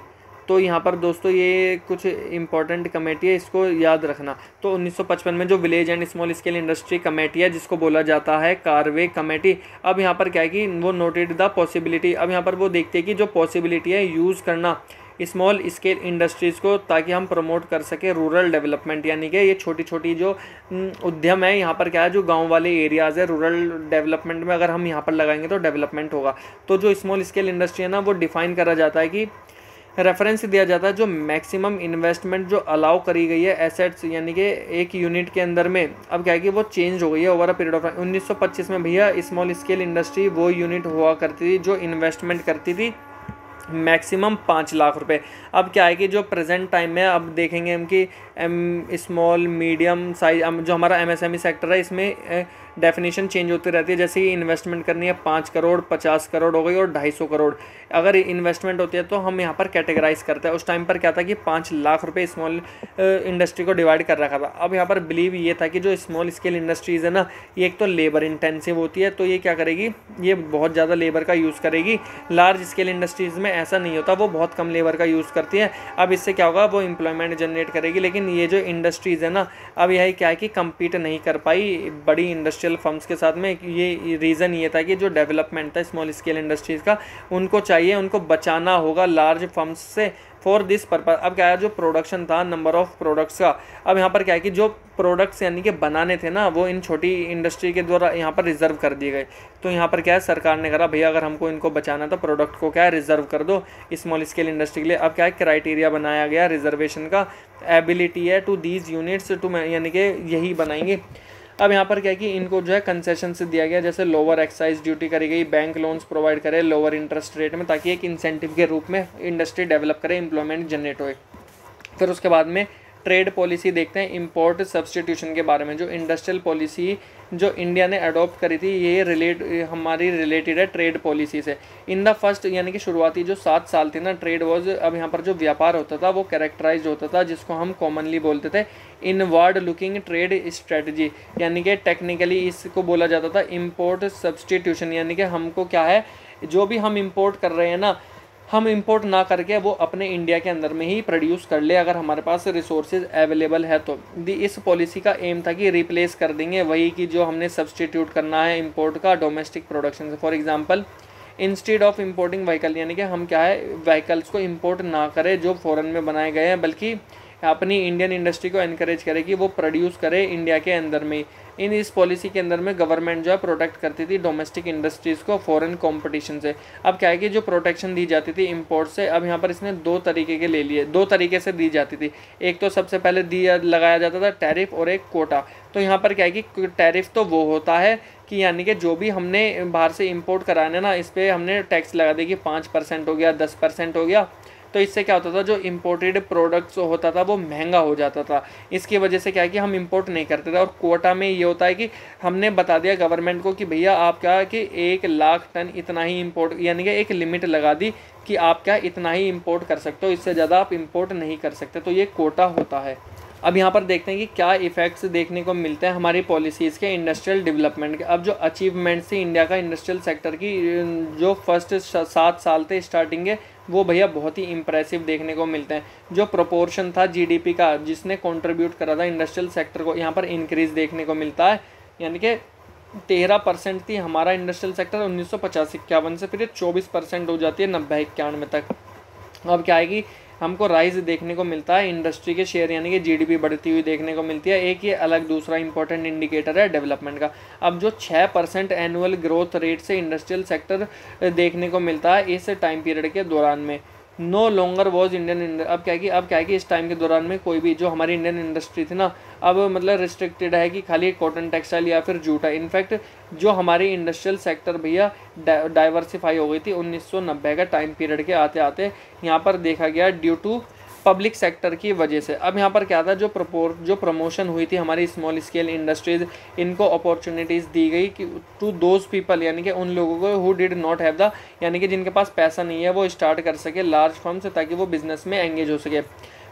तो यहाँ पर दोस्तों ये कुछ इंपॉर्टेंट कमेटी है, इसको याद रखना। तो उन्नीस सौ पचपन में जो village and small scale industry committee है, जिसको बोला जाता है कार्वे कमेटी, अब यहाँ पर क्या है कि वो नोटेड द पॉसिबिलिटी, अब यहाँ पर वो देखते हैं कि जो पॉसिबिलिटी है यूज़ करना स्मॉल स्केल इंडस्ट्रीज़ को, ताकि हम प्रमोट कर सके रूरल डेवलपमेंट, यानी कि ये छोटी छोटी जो उद्यम है यहाँ पर क्या है, जो गांव वाले एरियाज़ है, रूरल डेवलपमेंट में अगर हम यहाँ पर लगाएंगे तो डेवलपमेंट होगा। तो जो स्मॉल स्केल इंडस्ट्री है ना, वो डिफाइन करा जाता है कि रेफरेंस दिया जाता है जो मैक्सिमम इन्वेस्टमेंट जो अलाउ करी गई है एसेट्स, यानी कि एक यूनिट के अंदर में, अब क्या है कि वो चेंज हो गई है over a period of time. उन्नीस सौ पच्चीस में भैया स्मॉल स्केल इंडस्ट्री वो यूनिट हुआ करती थी जो इन्वेस्टमेंट करती थी मैक्सिमम पाँच लाख रुपए। अब क्या है कि जो प्रेजेंट टाइम में अब देखेंगे हम कि एम स्मॉल मीडियम साइज जो हमारा एमएसएमई सेक्टर है, इसमें डेफिनेशन चेंज होती रहती है। जैसे कि इन्वेस्टमेंट करनी है पाँच करोड़, पचास करोड़ हो गई और ढाई सौ करोड़ अगर इन्वेस्टमेंट होती है तो हम यहाँ पर कैटेगराइज करते हैं। उस टाइम पर क्या था कि पाँच लाख रुपए स्मॉल इंडस्ट्री को डिवाइड कर रखा था। अब यहाँ पर बिलीव ये था कि जो स्मॉल स्केल इंडस्ट्रीज़ है ना, ये एक तो लेबर इंटेंसिव होती है, तो ये क्या करेगी, ये बहुत ज़्यादा लेबर का यूज़ करेगी। लार्ज स्केल इंडस्ट्रीज़ में ऐसा नहीं होता, वो बहुत कम लेबर का यूज़ करती है। अब इससे क्या होगा, वो एम्प्लॉयमेंट जनरेट करेगी। लेकिन ये जो इंडस्ट्रीज़ है ना, अब यही क्या है कि कम्पीट नहीं कर पाई बड़ी इंडस्ट्रियल फर्म्स के साथ में। ये रीज़न ये था कि जो डेवलपमेंट था स्मॉल स्केल इंडस्ट्रीज़ का, उनको चाहिए, उनको बचाना होगा लार्ज फर्म्स से फॉर दिस पर्पज। अब क्या है, जो प्रोडक्शन था, नंबर ऑफ प्रोडक्ट्स का, अब यहाँ पर क्या है कि जो प्रोडक्ट्स यानी कि बनाने थे ना, वो इन छोटी इंडस्ट्री के द्वारा यहाँ पर रिजर्व कर दिए गए। तो यहाँ पर क्या है, सरकार ने कहा भैया अगर हमको इनको बचाना तो प्रोडक्ट को क्या है रिजर्व कर दो स्मॉल स्केल इंडस्ट्री के लिए। अब क्या है, क्राइटेरिया बनाया गया रिजर्वेशन का, एबिलिटी है टू दीज यूनिट्स टू, यानी कि यही बनाएंगे। अब यहाँ पर क्या है कि इनको जो है कंसेशन से दिया गया, जैसे लोअर एक्साइज ड्यूटी करी गई, बैंक लोन्स प्रोवाइड करे लोअर इंटरेस्ट रेट में, ताकि एक इंसेंटिव के रूप में इंडस्ट्री डेवलप करे, एम्प्लॉयमेंट जनरेट होए। फिर उसके बाद में ट्रेड पॉलिसी देखते हैं इंपोर्ट सब्सटीट्यूशन के बारे में। जो इंडस्ट्रियल पॉलिसी जो इंडिया ने अडॉप्ट करी थी, ये रिलेट हमारी रिलेटेड है ट्रेड पॉलिसी से। इन द फर्स्ट, यानी कि शुरुआती जो सात साल थी ना, ट्रेड वॉज, अब यहाँ पर जो व्यापार होता था वो कैरेक्टराइज होता था, जिसको हम कॉमनली बोलते थे इनवर्ड लुकिंग ट्रेड स्ट्रेटजी, यानी कि टेक्निकली इसको बोला जाता था इम्पोर्ट सब्सटीट्यूशन। यानी कि हमको क्या है, जो भी हम इम्पोर्ट कर रहे हैं ना, हम इंपोर्ट ना करके वो अपने इंडिया के अंदर में ही प्रोड्यूस कर ले, अगर हमारे पास रिसोर्सेज अवेलेबल है तो। दी इस पॉलिसी का एम था कि रिप्लेस कर देंगे वही कि जो हमने सब्सटीट्यूट करना है इंपोर्ट का डोमेस्टिक प्रोडक्शन से। For example, instead of importing vehicle, यानी कि हम क्या है व्हीकल्स को इंपोर्ट ना करें जो फॉरेन में बनाए गए हैं, बल्कि अपनी इंडियन इंडस्ट्री को एनकरेज करे कि वो प्रोड्यूस करे इंडिया के अंदर में। इन इस पॉलिसी के अंदर में गवर्नमेंट जो है प्रोटेक्ट करती थी डोमेस्टिक इंडस्ट्रीज़ को फॉरेन कंपटीशन से। अब क्या है कि जो प्रोटेक्शन दी जाती थी इंपोर्ट से, अब यहाँ पर इसने दो तरीके के ले लिए, दो तरीके से दी जाती थी। एक तो सबसे पहले दिया लगाया जाता था टैरिफ और एक कोटा। तो यहाँ पर क्या है कि टैरिफ तो वो होता है कि यानी कि जो भी हमने बाहर से इंपोर्ट कराने ना, इस पर हमने टैक्स लगा दी कि पाँच परसेंट हो गया, दस परसेंट हो गया। तो इससे क्या होता था, जो इंपोर्टेड प्रोडक्ट्स होता था वो महंगा हो जाता था। इसकी वजह से क्या है कि हम इंपोर्ट नहीं करते थे। और कोटा में ये होता है कि हमने बता दिया गवर्नमेंट को कि भैया आप क्या कि एक लाख टन इतना ही इंपोर्ट, यानी कि एक लिमिट लगा दी कि आप क्या इतना ही इंपोर्ट कर सकते हो, इससे ज़्यादा आप इंपोर्ट नहीं कर सकते। तो ये कोटा होता है। अब यहाँ पर देखते हैं कि क्या इफ़ेक्ट्स देखने को मिलते हैं हमारी पॉलिसीज़ के इंडस्ट्रियल डेवलपमेंट के। अब जो अचीवमेंट्स थी इंडिया का इंडस्ट्रियल सेक्टर की, जो फर्स्ट सात साल थे स्टार्टिंग के, वो भैया बहुत ही इंप्रेसिव देखने को मिलते हैं। जो प्रोपोर्शन था जीडीपी का जिसने कंट्रीब्यूट करा था इंडस्ट्रियल सेक्टर को, यहाँ पर इंक्रीज़ देखने को मिलता है। यानी कि तेरह परसेंट थी हमारा इंडस्ट्रियल सेक्टर उन्नीस सौ पचास इक्यावन से, फिर ये चौबीस परसेंट हो जाती है नब्बे इक्यानवे तक। अब क्या आएगी, हमको राइज देखने को मिलता है इंडस्ट्री के शेयर, यानी कि जीडीपी बढ़ती हुई देखने को मिलती है। एक ये अलग दूसरा इंपॉर्टेंट इंडिकेटर है डेवलपमेंट का। अब जो छः परसेंट एनुअल ग्रोथ रेट से इंडस्ट्रियल सेक्टर देखने को मिलता है इस टाइम पीरियड के दौरान में, नो लॉन्गर वॉज इंडियन। अब क्या है कि अब क्या है कि इस टाइम के दौरान में कोई भी जो हमारी इंडियन इंडस्ट्री थी ना, अब मतलब रिस्ट्रिक्टेड है कि खाली कॉटन टेक्सटाइल या फिर जूट है। इनफैक्ट जो हमारी इंडस्ट्रियल सेक्टर भैया डाइवर्सिफाई हो गई थी उन्नीस सौ नब्बे का टाइम पीरियड के आते आते, यहाँ पर देखा गया ड्यू टू पब्लिक सेक्टर की वजह से। अब यहाँ पर क्या था, जो प्रपोर जो प्रमोशन हुई थी हमारी स्मॉल स्केल इंडस्ट्रीज़, इनको अपॉर्चुनिटीज़ दी गई कि टू दोज पीपल, यानी कि उन लोगों को who did not have the, यानी कि जिनके पास पैसा नहीं है वो स्टार्ट कर सके लार्ज फर्म से, ताकि वो बिजनेस में एंगेज हो सके।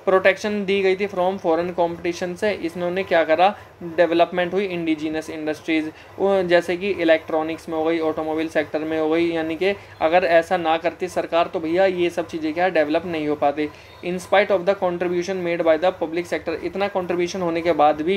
प्रोटेक्शन दी गई थी फ्रॉम फॉरेन कंपटीशन से। इन्होंने क्या करा, डेवलपमेंट हुई इंडिजीनस इंडस्ट्रीज़, जैसे कि इलेक्ट्रॉनिक्स में हो गई, ऑटोमोबाइल सेक्टर में हो गई, यानी कि अगर ऐसा ना करती सरकार तो भैया ये सब चीज़ें क्या डेवलप नहीं हो पाती। In spite of the contribution made by the public sector, इतना कंट्रीब्यूशन होने के बाद भी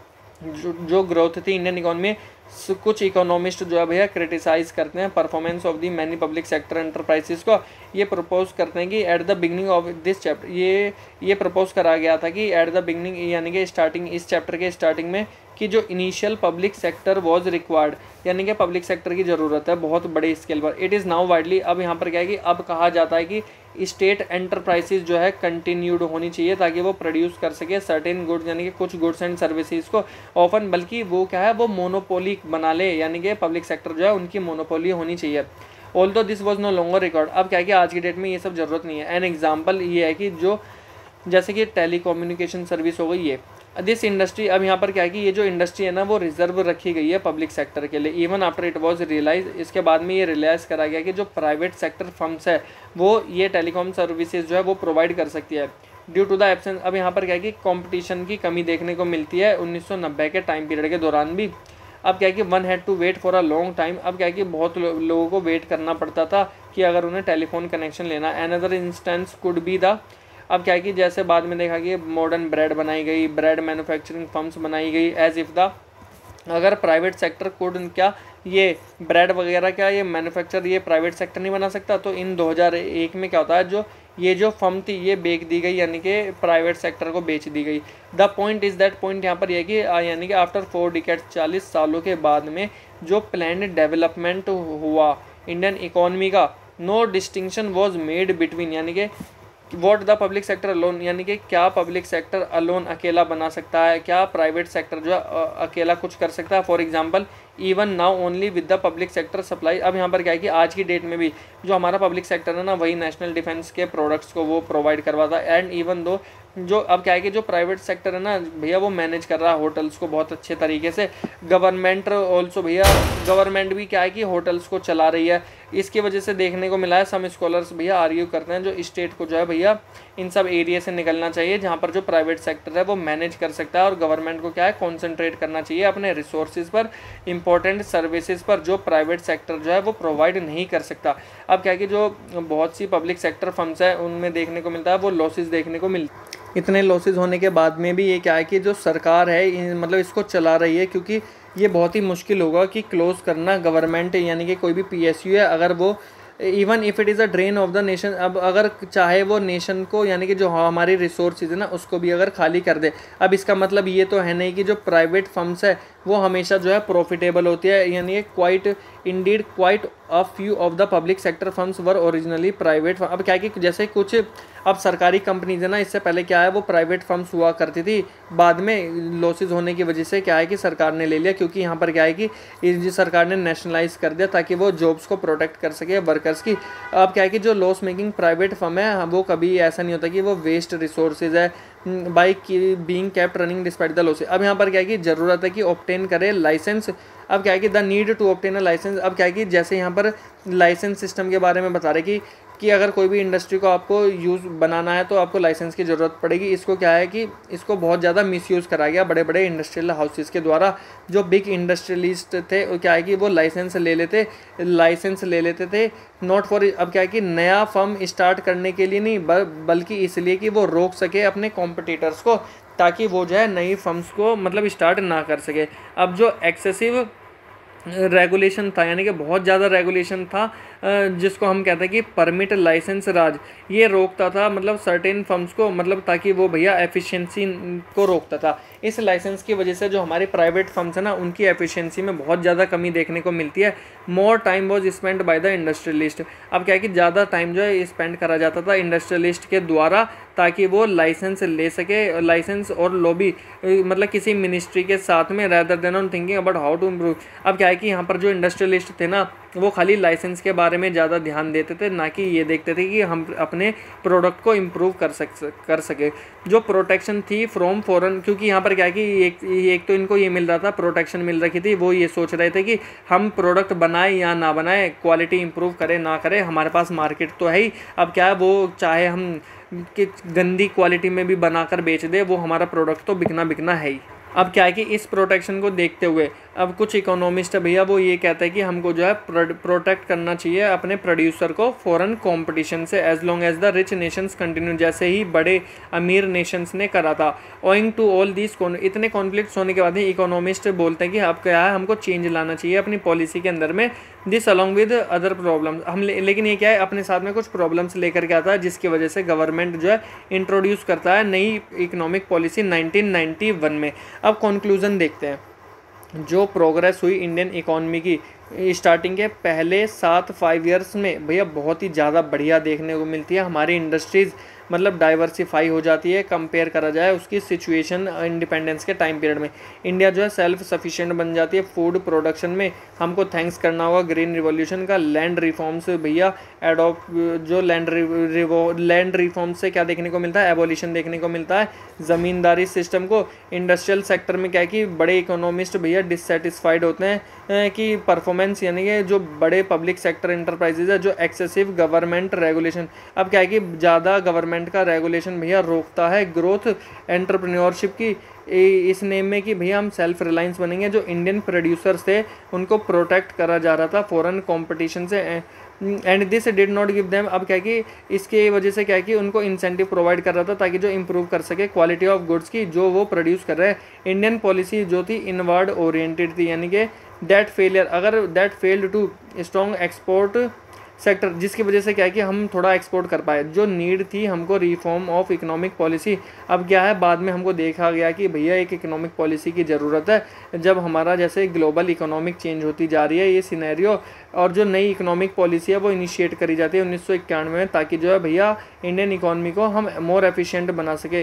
जो जो ग्रोथ थी इंडियन इकोनॉमी में, कुछ इकोनॉमिस्ट जो है भैया क्रिटिसाइज करते हैं performance of the many public sector enterprises को। ये प्रपोज करते हैं कि at the beginning of this chapter, ये ये प्रपोज करा गया था कि एट द बिगनिंग यानी कि स्टार्टिंग, इस चैप्टर के स्टार्टिंग में, कि जो initial public sector was required, यानी कि पब्लिक सेक्टर की ज़रूरत है बहुत बड़े स्केल पर। इट इज़ नाउ वाइडली, अब यहाँ पर क्या है कि अब कहा जाता है कि स्टेट एंटरप्राइजेज जो है कंटिन्यूड होनी चाहिए ताकि वो प्रोड्यूस कर सके सर्टेन गुड्स, यानी कि कुछ गुड्स एंड सर्विसेज को ऑफन, बल्कि वो क्या है वो मोनोपोली बना ले, यानी कि पब्लिक सेक्टर जो है उनकी मोनोपोली होनी चाहिए। Although this was no longer record, अब क्या है कि आज की डेट में ये सब ज़रूरत नहीं है। एन एग्जाम्पल ये है कि जो जैसे कि टेलीकम्युनिकेशन सर्विस हो गई, ये दिस इंडस्ट्री, अब यहाँ पर क्या है कि ये जो इंडस्ट्री है ना वो रिजर्व रखी गई है पब्लिक सेक्टर के लिए। Even after it was realise, इसके बाद में ये रियलाइज करा गया कि जो प्राइवेट सेक्टर फर्म्स है वो ये टेलीकॉम सर्विसेज जो है वो प्रोवाइड कर सकती है ड्यू टू द एब्सेंस। अब यहाँ पर क्या है कि कंपटीशन की कमी देखने को मिलती है उन्नीस सौ नब्बे के टाइम पीरियड के दौरान भी। अब क्या है कि one had to wait for a long time, अब क्या है कि बहुत लो, लोगों को वेट करना पड़ता था कि अगर उन्हें टेलीफोन कनेक्शन लेना। Another instance could be the, अब क्या है कि जैसे बाद में देखा कि मॉडर्न ब्रेड बनाई गई, ब्रेड मैन्युफैक्चरिंग फर्म्स बनाई गई, एज इफ़ द, अगर प्राइवेट सेक्टर कुड, क्या ये ब्रेड वगैरह क्या ये मैन्युफैक्चर ये प्राइवेट सेक्टर नहीं बना सकता, तो इन दो हज़ार एक में क्या होता है, जो ये जो फर्म थी ये बेच दी गई, यानी कि प्राइवेट सेक्टर को बेच दी गई। The point is that, point यहाँ पर यह कि यानी कि आफ्टर फोर डिकेड, चालीस सालों के बाद में जो प्लान्ड डेवलपमेंट हुआ इंडियन इकोनॉमी का, no distinction was made between, यानी कि what the public sector alone, यानी कि क्या पब्लिक सेक्टर अलोन अकेला बना सकता है, क्या प्राइवेट सेक्टर जो है अकेला कुछ कर सकता है। For example even now only with the public sector supply, अब यहाँ पर क्या है कि आज की डेट में भी जो हमारा पब्लिक सेक्टर है ना वही नेशनल डिफेंस के प्रोडक्ट्स को वो प्रोवाइड करवाता है। एंड इवन दो जो अब क्या है कि जो प्राइवेट सेक्टर है ना भैया वो मैनेज कर रहा है होटल्स को बहुत अच्छे तरीके से। गवर्नमेंट ऑल्सो भैया, गवर्नमेंट भी क्या है कि होटल्स को चला रही है। इसकी वजह से देखने को मिला है, सम स्कॉलर्स भैया आर्ग्यू करते हैं जो स्टेट को जो है भैया इन सब एरिया से निकलना चाहिए जहाँ पर जो प्राइवेट सेक्टर है वो मैनेज कर सकता है, और गवर्नमेंट को क्या है कॉन्सेंट्रेट करना चाहिए अपने रिसोर्सेज पर, इंपॉर्टेंट सर्विसेज पर, जो प्राइवेट सेक्टर जो है वो प्रोवाइड नहीं कर सकता। अब क्या है कि जो बहुत सी पब्लिक सेक्टर फर्म्स है उनमें देखने को मिलता है वो लॉसेज देखने को मिलता है। इतने लॉसेज होने के बाद में भी ये क्या है कि जो सरकार है मतलब इसको चला रही है, क्योंकि ये बहुत ही मुश्किल होगा कि क्लोज करना गवर्नमेंट, यानी कि कोई भी पीएसयू है अगर वो even if it is a drain of the nation, अब अगर चाहे वो नेशन को यानी कि जो हमारी रिसोर्सेज है ना उसको भी अगर खाली कर दे। अब इसका मतलब ये तो है नहीं कि जो प्राइवेट फर्म्स है वो हमेशा जो है प्रॉफिटेबल होती है, यानी quite indeed quite a few of the public sector firms were originally private. अब क्या है कि जैसे कुछ अब सरकारी कंपनीज है ना, इससे पहले क्या है वो प्राइवेट फर्म्स हुआ करती थी, बाद में लॉसेज होने की वजह से क्या है कि सरकार ने ले लिया, क्योंकि यहाँ पर क्या है कि इस सरकार ने नेशनलाइज कर दिया ताकि वो जॉब्स को प्रोटेक्ट कर सके वर्कर्स की। अब क्या है कि जो लॉस मेकिंग प्राइवेट फर्म है वो कभी ऐसा नहीं होता कि वो वेस्ट रिसोर्सेज है by being kept running despite the losses. अब यहाँ पर क्या है कि ज़रूरत है कि ऑब्टेन करे लाइसेंस। अब क्या है कि the need to obtain a licence, अब क्या है कि जैसे यहाँ पर लाइसेंस सिस्टम के बारे में बता रहे कि कि अगर कोई भी इंडस्ट्री को आपको यूज़ बनाना है तो आपको लाइसेंस की ज़रूरत पड़ेगी। इसको क्या है कि इसको बहुत ज़्यादा मिसयूज़ करा गया बड़े बड़े इंडस्ट्रियल हाउसेस के द्वारा। जो बिग इंडस्ट्रियलिस्ट थे वो क्या है कि वो लाइसेंस ले लेते लाइसेंस ले लेते थे नॉट फॉर, अब क्या है कि नया फर्म स्टार्ट करने के लिए नहीं बल्कि इसलिए कि वो रोक सके अपने कॉम्पिटिटर्स को, ताकि वो जो है नई फर्म्स को मतलब स्टार्ट ना कर सके। अब जो एक्सेसिव रेगुलेशन था, यानी कि बहुत ज़्यादा रेगुलेशन था जिसको हम कहते हैं कि परमिट लाइसेंस राज, ये रोकता था मतलब सर्टेन फर्म्स को, मतलब ताकि वो भैया एफिशिएंसी को रोकता था। इस लाइसेंस की वजह से जो हमारी प्राइवेट फर्म्स है ना उनकी एफिशिएंसी में बहुत ज़्यादा कमी देखने को मिलती है। More time was spend by the industrialist, अब क्या है कि ज़्यादा टाइम जो है स्पेंड करा जाता था इंडस्ट्रियलिस्ट के द्वारा ताकि वो लाइसेंस ले सके, लाइसेंस और लॉबी मतलब किसी मिनिस्ट्री के साथ में, rather than on thinking about how to improve. अब क्या है कि यहाँ पर जो इंडस्ट्रियलिस्ट थे ना वो खाली लाइसेंस के बारे में ज़्यादा ध्यान देते थे, ना कि ये देखते थे कि हम अपने प्रोडक्ट को इम्प्रूव कर सक कर सके। जो प्रोटेक्शन थी फ्रॉम फॉरेन, क्योंकि यहाँ पर क्या है कि एक एक तो इनको ये मिल रहा था, प्रोटेक्शन मिल रखी थी, वो ये सोच रहे थे कि हम प्रोडक्ट बनाए या ना बनाए, क्वालिटी इंप्रूव करें ना करें, हमारे पास मार्केट तो है ही। अब क्या है, वो चाहे हम कि गंदी क्वालिटी में भी बनाकर बेच दे, वो हमारा प्रोडक्ट तो बिकना बिकना है ही। अब क्या है कि इस प्रोटेक्शन को देखते हुए अब कुछ इकोनॉमिस्ट है भैया, वो ये कहते हैं कि हमको जो है प्रोटेक्ट करना चाहिए अपने प्रोड्यूसर को फॉरेन कंपटीशन से, as long as the rich nations continue, जैसे ही बड़े अमीर नेशंस ने करा था। ओइंग टू ऑल दिस, इतने कॉन्फ्लिक्ट्स होने के बाद ही इकोनॉमिस्ट बोलते हैं कि अब क्या है, हमको चेंज लाना चाहिए अपनी पॉलिसी के अंदर में, this along with other problems. हम ले, लेकिन ये क्या है, अपने साथ में कुछ प्रॉब्लम्स लेकर के आता है, जिसकी वजह से गवर्नमेंट जो है इंट्रोड्यूस करता है नई economic policy nineteen ninety one में। अब कंक्लूजन देखते हैं। जो प्रोग्रेस हुई इंडियन इकॉनमी की स्टार्टिंग के पहले सात फाइव ईयर्स में भैया बहुत ही ज़्यादा बढ़िया देखने को मिलती है। हमारी इंडस्ट्रीज़ मतलब डाइवर्सिफाई हो जाती है, कंपेयर करा जाए उसकी सिचुएशन इंडिपेंडेंस के टाइम पीरियड में। इंडिया जो है सेल्फ सफिशिएंट बन जाती है फूड प्रोडक्शन में। हमको थैंक्स करना होगा ग्रीन रिवॉल्यूशन का, लैंड रिफॉर्म्स भैया एडॉप्ट, जो लैंड लैंड रिफॉर्म्स से क्या देखने को मिलता है, एबोलिशन देखने को मिलता है ज़मींदारी सिस्टम को। इंडस्ट्रियल सेक्टर में क्या है कि बड़े इकोनॉमिस्ट भैया डिससेटिस्फाइड होते हैं कि परफॉर्मेंस, यानी कि जो बड़े पब्लिक सेक्टर इंटरप्राइजेज है, जो एक्सेसिव गवर्नमेंट रेगुलेशन। अब क्या है कि ज़्यादा गवर्नमेंट का रेगुलेशन भैया रोकता है ग्रोथ एंटरप्रेन्योरशिप की, इस नेम में कि भैया हम सेल्फ रिलायंस बनेंगे। जो इंडियन प्रोड्यूसर्स थे उनको प्रोटेक्ट करा जा रहा था फॉरेन कंपटीशन से, and this did not give them. अब क्या कि इसके वजह से क्या है कि उनको इंसेंटिव प्रोवाइड कर रहा था ताकि जो इंप्रूव कर सके क्वालिटी ऑफ गुड्स की जो वो प्रोड्यूस कर रहे हैं। इंडियन पॉलिसी जो थी इनवर्ड ओरिएंटेड थी, यानी कि दैट फेलियर, अगर that failed to strong export sector, जिसकी वजह से क्या है कि हम थोड़ा एक्सपोर्ट कर पाए। जो नीड थी हमको रिफॉर्म ऑफ इकोनॉमिक पॉलिसी, अब क्या है बाद में हमको देखा गया कि भैया एक इकोनॉमिक पॉलिसी की ज़रूरत है। जब हमारा जैसे ग्लोबल इकोनॉमिक चेंज होती जा रही है ये सिनेरियो, और जो नई इकोनॉमिक पॉलिसी है वो इनिशिएट करी जाती है उन्नीस सौ इक्यानवे में, ताकि जो है भैया इंडियन इकोनॉमी को हम मोर एफिशिएंट बना सके।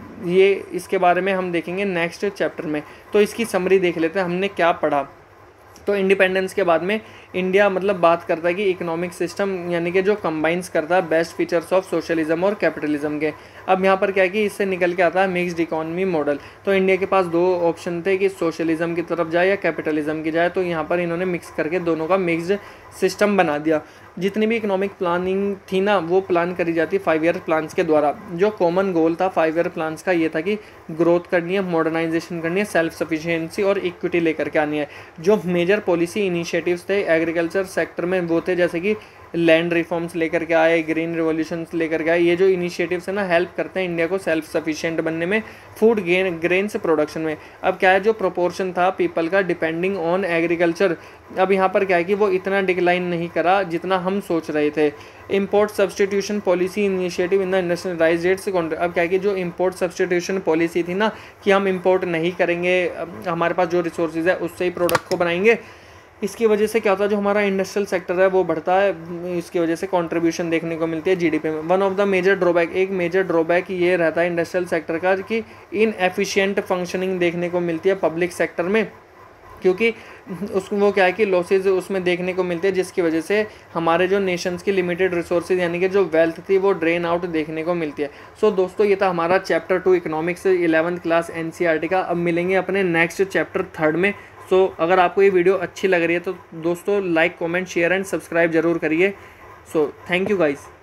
ये इसके बारे में हम देखेंगे नेक्स्ट चैप्टर में। तो इसकी समरी देख लेते हैं हमने क्या पढ़ा। तो इंडिपेंडेंस के बाद में इंडिया मतलब बात करता है कि इकोनॉमिक सिस्टम, यानी कि जो कंबाइंस करता है बेस्ट फीचर्स ऑफ सोशलिज्म और कैपिटलिज्म के। अब यहाँ पर क्या है कि इससे निकल के आता है मिक्स्ड इकोनॉमी मॉडल। तो इंडिया के पास दो ऑप्शन थे कि सोशलिज्म की तरफ जाए या कैपिटलिज्म की जाए, तो यहाँ पर इन्होंने मिक्स करके दोनों का मिक्स्ड सिस्टम बना दिया। जितनी भी इकोनॉमिक प्लानिंग थी ना वो प्लान करी जाती फाइव ईयर प्लान्स के द्वारा। जो कॉमन गोल था फाइव ईयर प्लान्स का ये था कि ग्रोथ करनी है, मॉडर्नाइजेशन करनी है, सेल्फ सफिशिएंसी और इक्विटी लेकर के आनी है। जो मेजर पॉलिसी इनिशिएटिव्स थे एग्रीकल्चर सेक्टर में वो थे जैसे कि लैंड रिफॉर्म्स लेकर के आए, ग्रीन रिवॉल्यूशंस लेकर के आए। ये जो इनिशिएटिव्स है ना हेल्प करते हैं इंडिया को सेल्फ सफिशिएंट बनने में, फूड गेन ग्रेन्स प्रोडक्शन में। अब क्या है जो प्रोपोर्शन था पीपल का डिपेंडिंग ऑन एग्रीकल्चर, अब यहाँ पर क्या है कि वो इतना डिक्लाइन नहीं करा जितना हम सोच रहे थे। Import substitution policy initiative in the industrialised rates, अब क्या है कि जो इम्पोर्ट सब्सटीट्यूशन पॉलिसी थी ना कि हम इम्पोर्ट नहीं करेंगे, हमारे पास जो रिसोर्सेज है उससे ही प्रोडक्ट को बनाएंगे। इसकी वजह से क्या होता है जो हमारा इंडस्ट्रियल सेक्टर है वो बढ़ता है, इसकी वजह से कंट्रीब्यूशन देखने को मिलती है जीडीपी में। One of the major drawback, एक मेजर ड्रॉबैक ये रहता है इंडस्ट्रियल सेक्टर का कि इनएफिशिएंट फंक्शनिंग देखने को मिलती है पब्लिक सेक्टर में, क्योंकि उसको वो क्या है कि लॉसेज उसमें देखने को मिलते हैं, जिसकी वजह से हमारे जो नेशंस की लिमिटेड रिसोर्सेज यानी कि जो वेल्थ थी वो ड्रेन आउट देखने को मिलती है। सो so, दोस्तों ये था हमारा chapter two economics eleventh class NCERT का। अब मिलेंगे अपने नेक्स्ट चैप्टर थर्ड में। सो so, अगर आपको ये वीडियो अच्छी लग रही है तो दोस्तों like comment share and subscribe जरूर करिए। So thank you guys.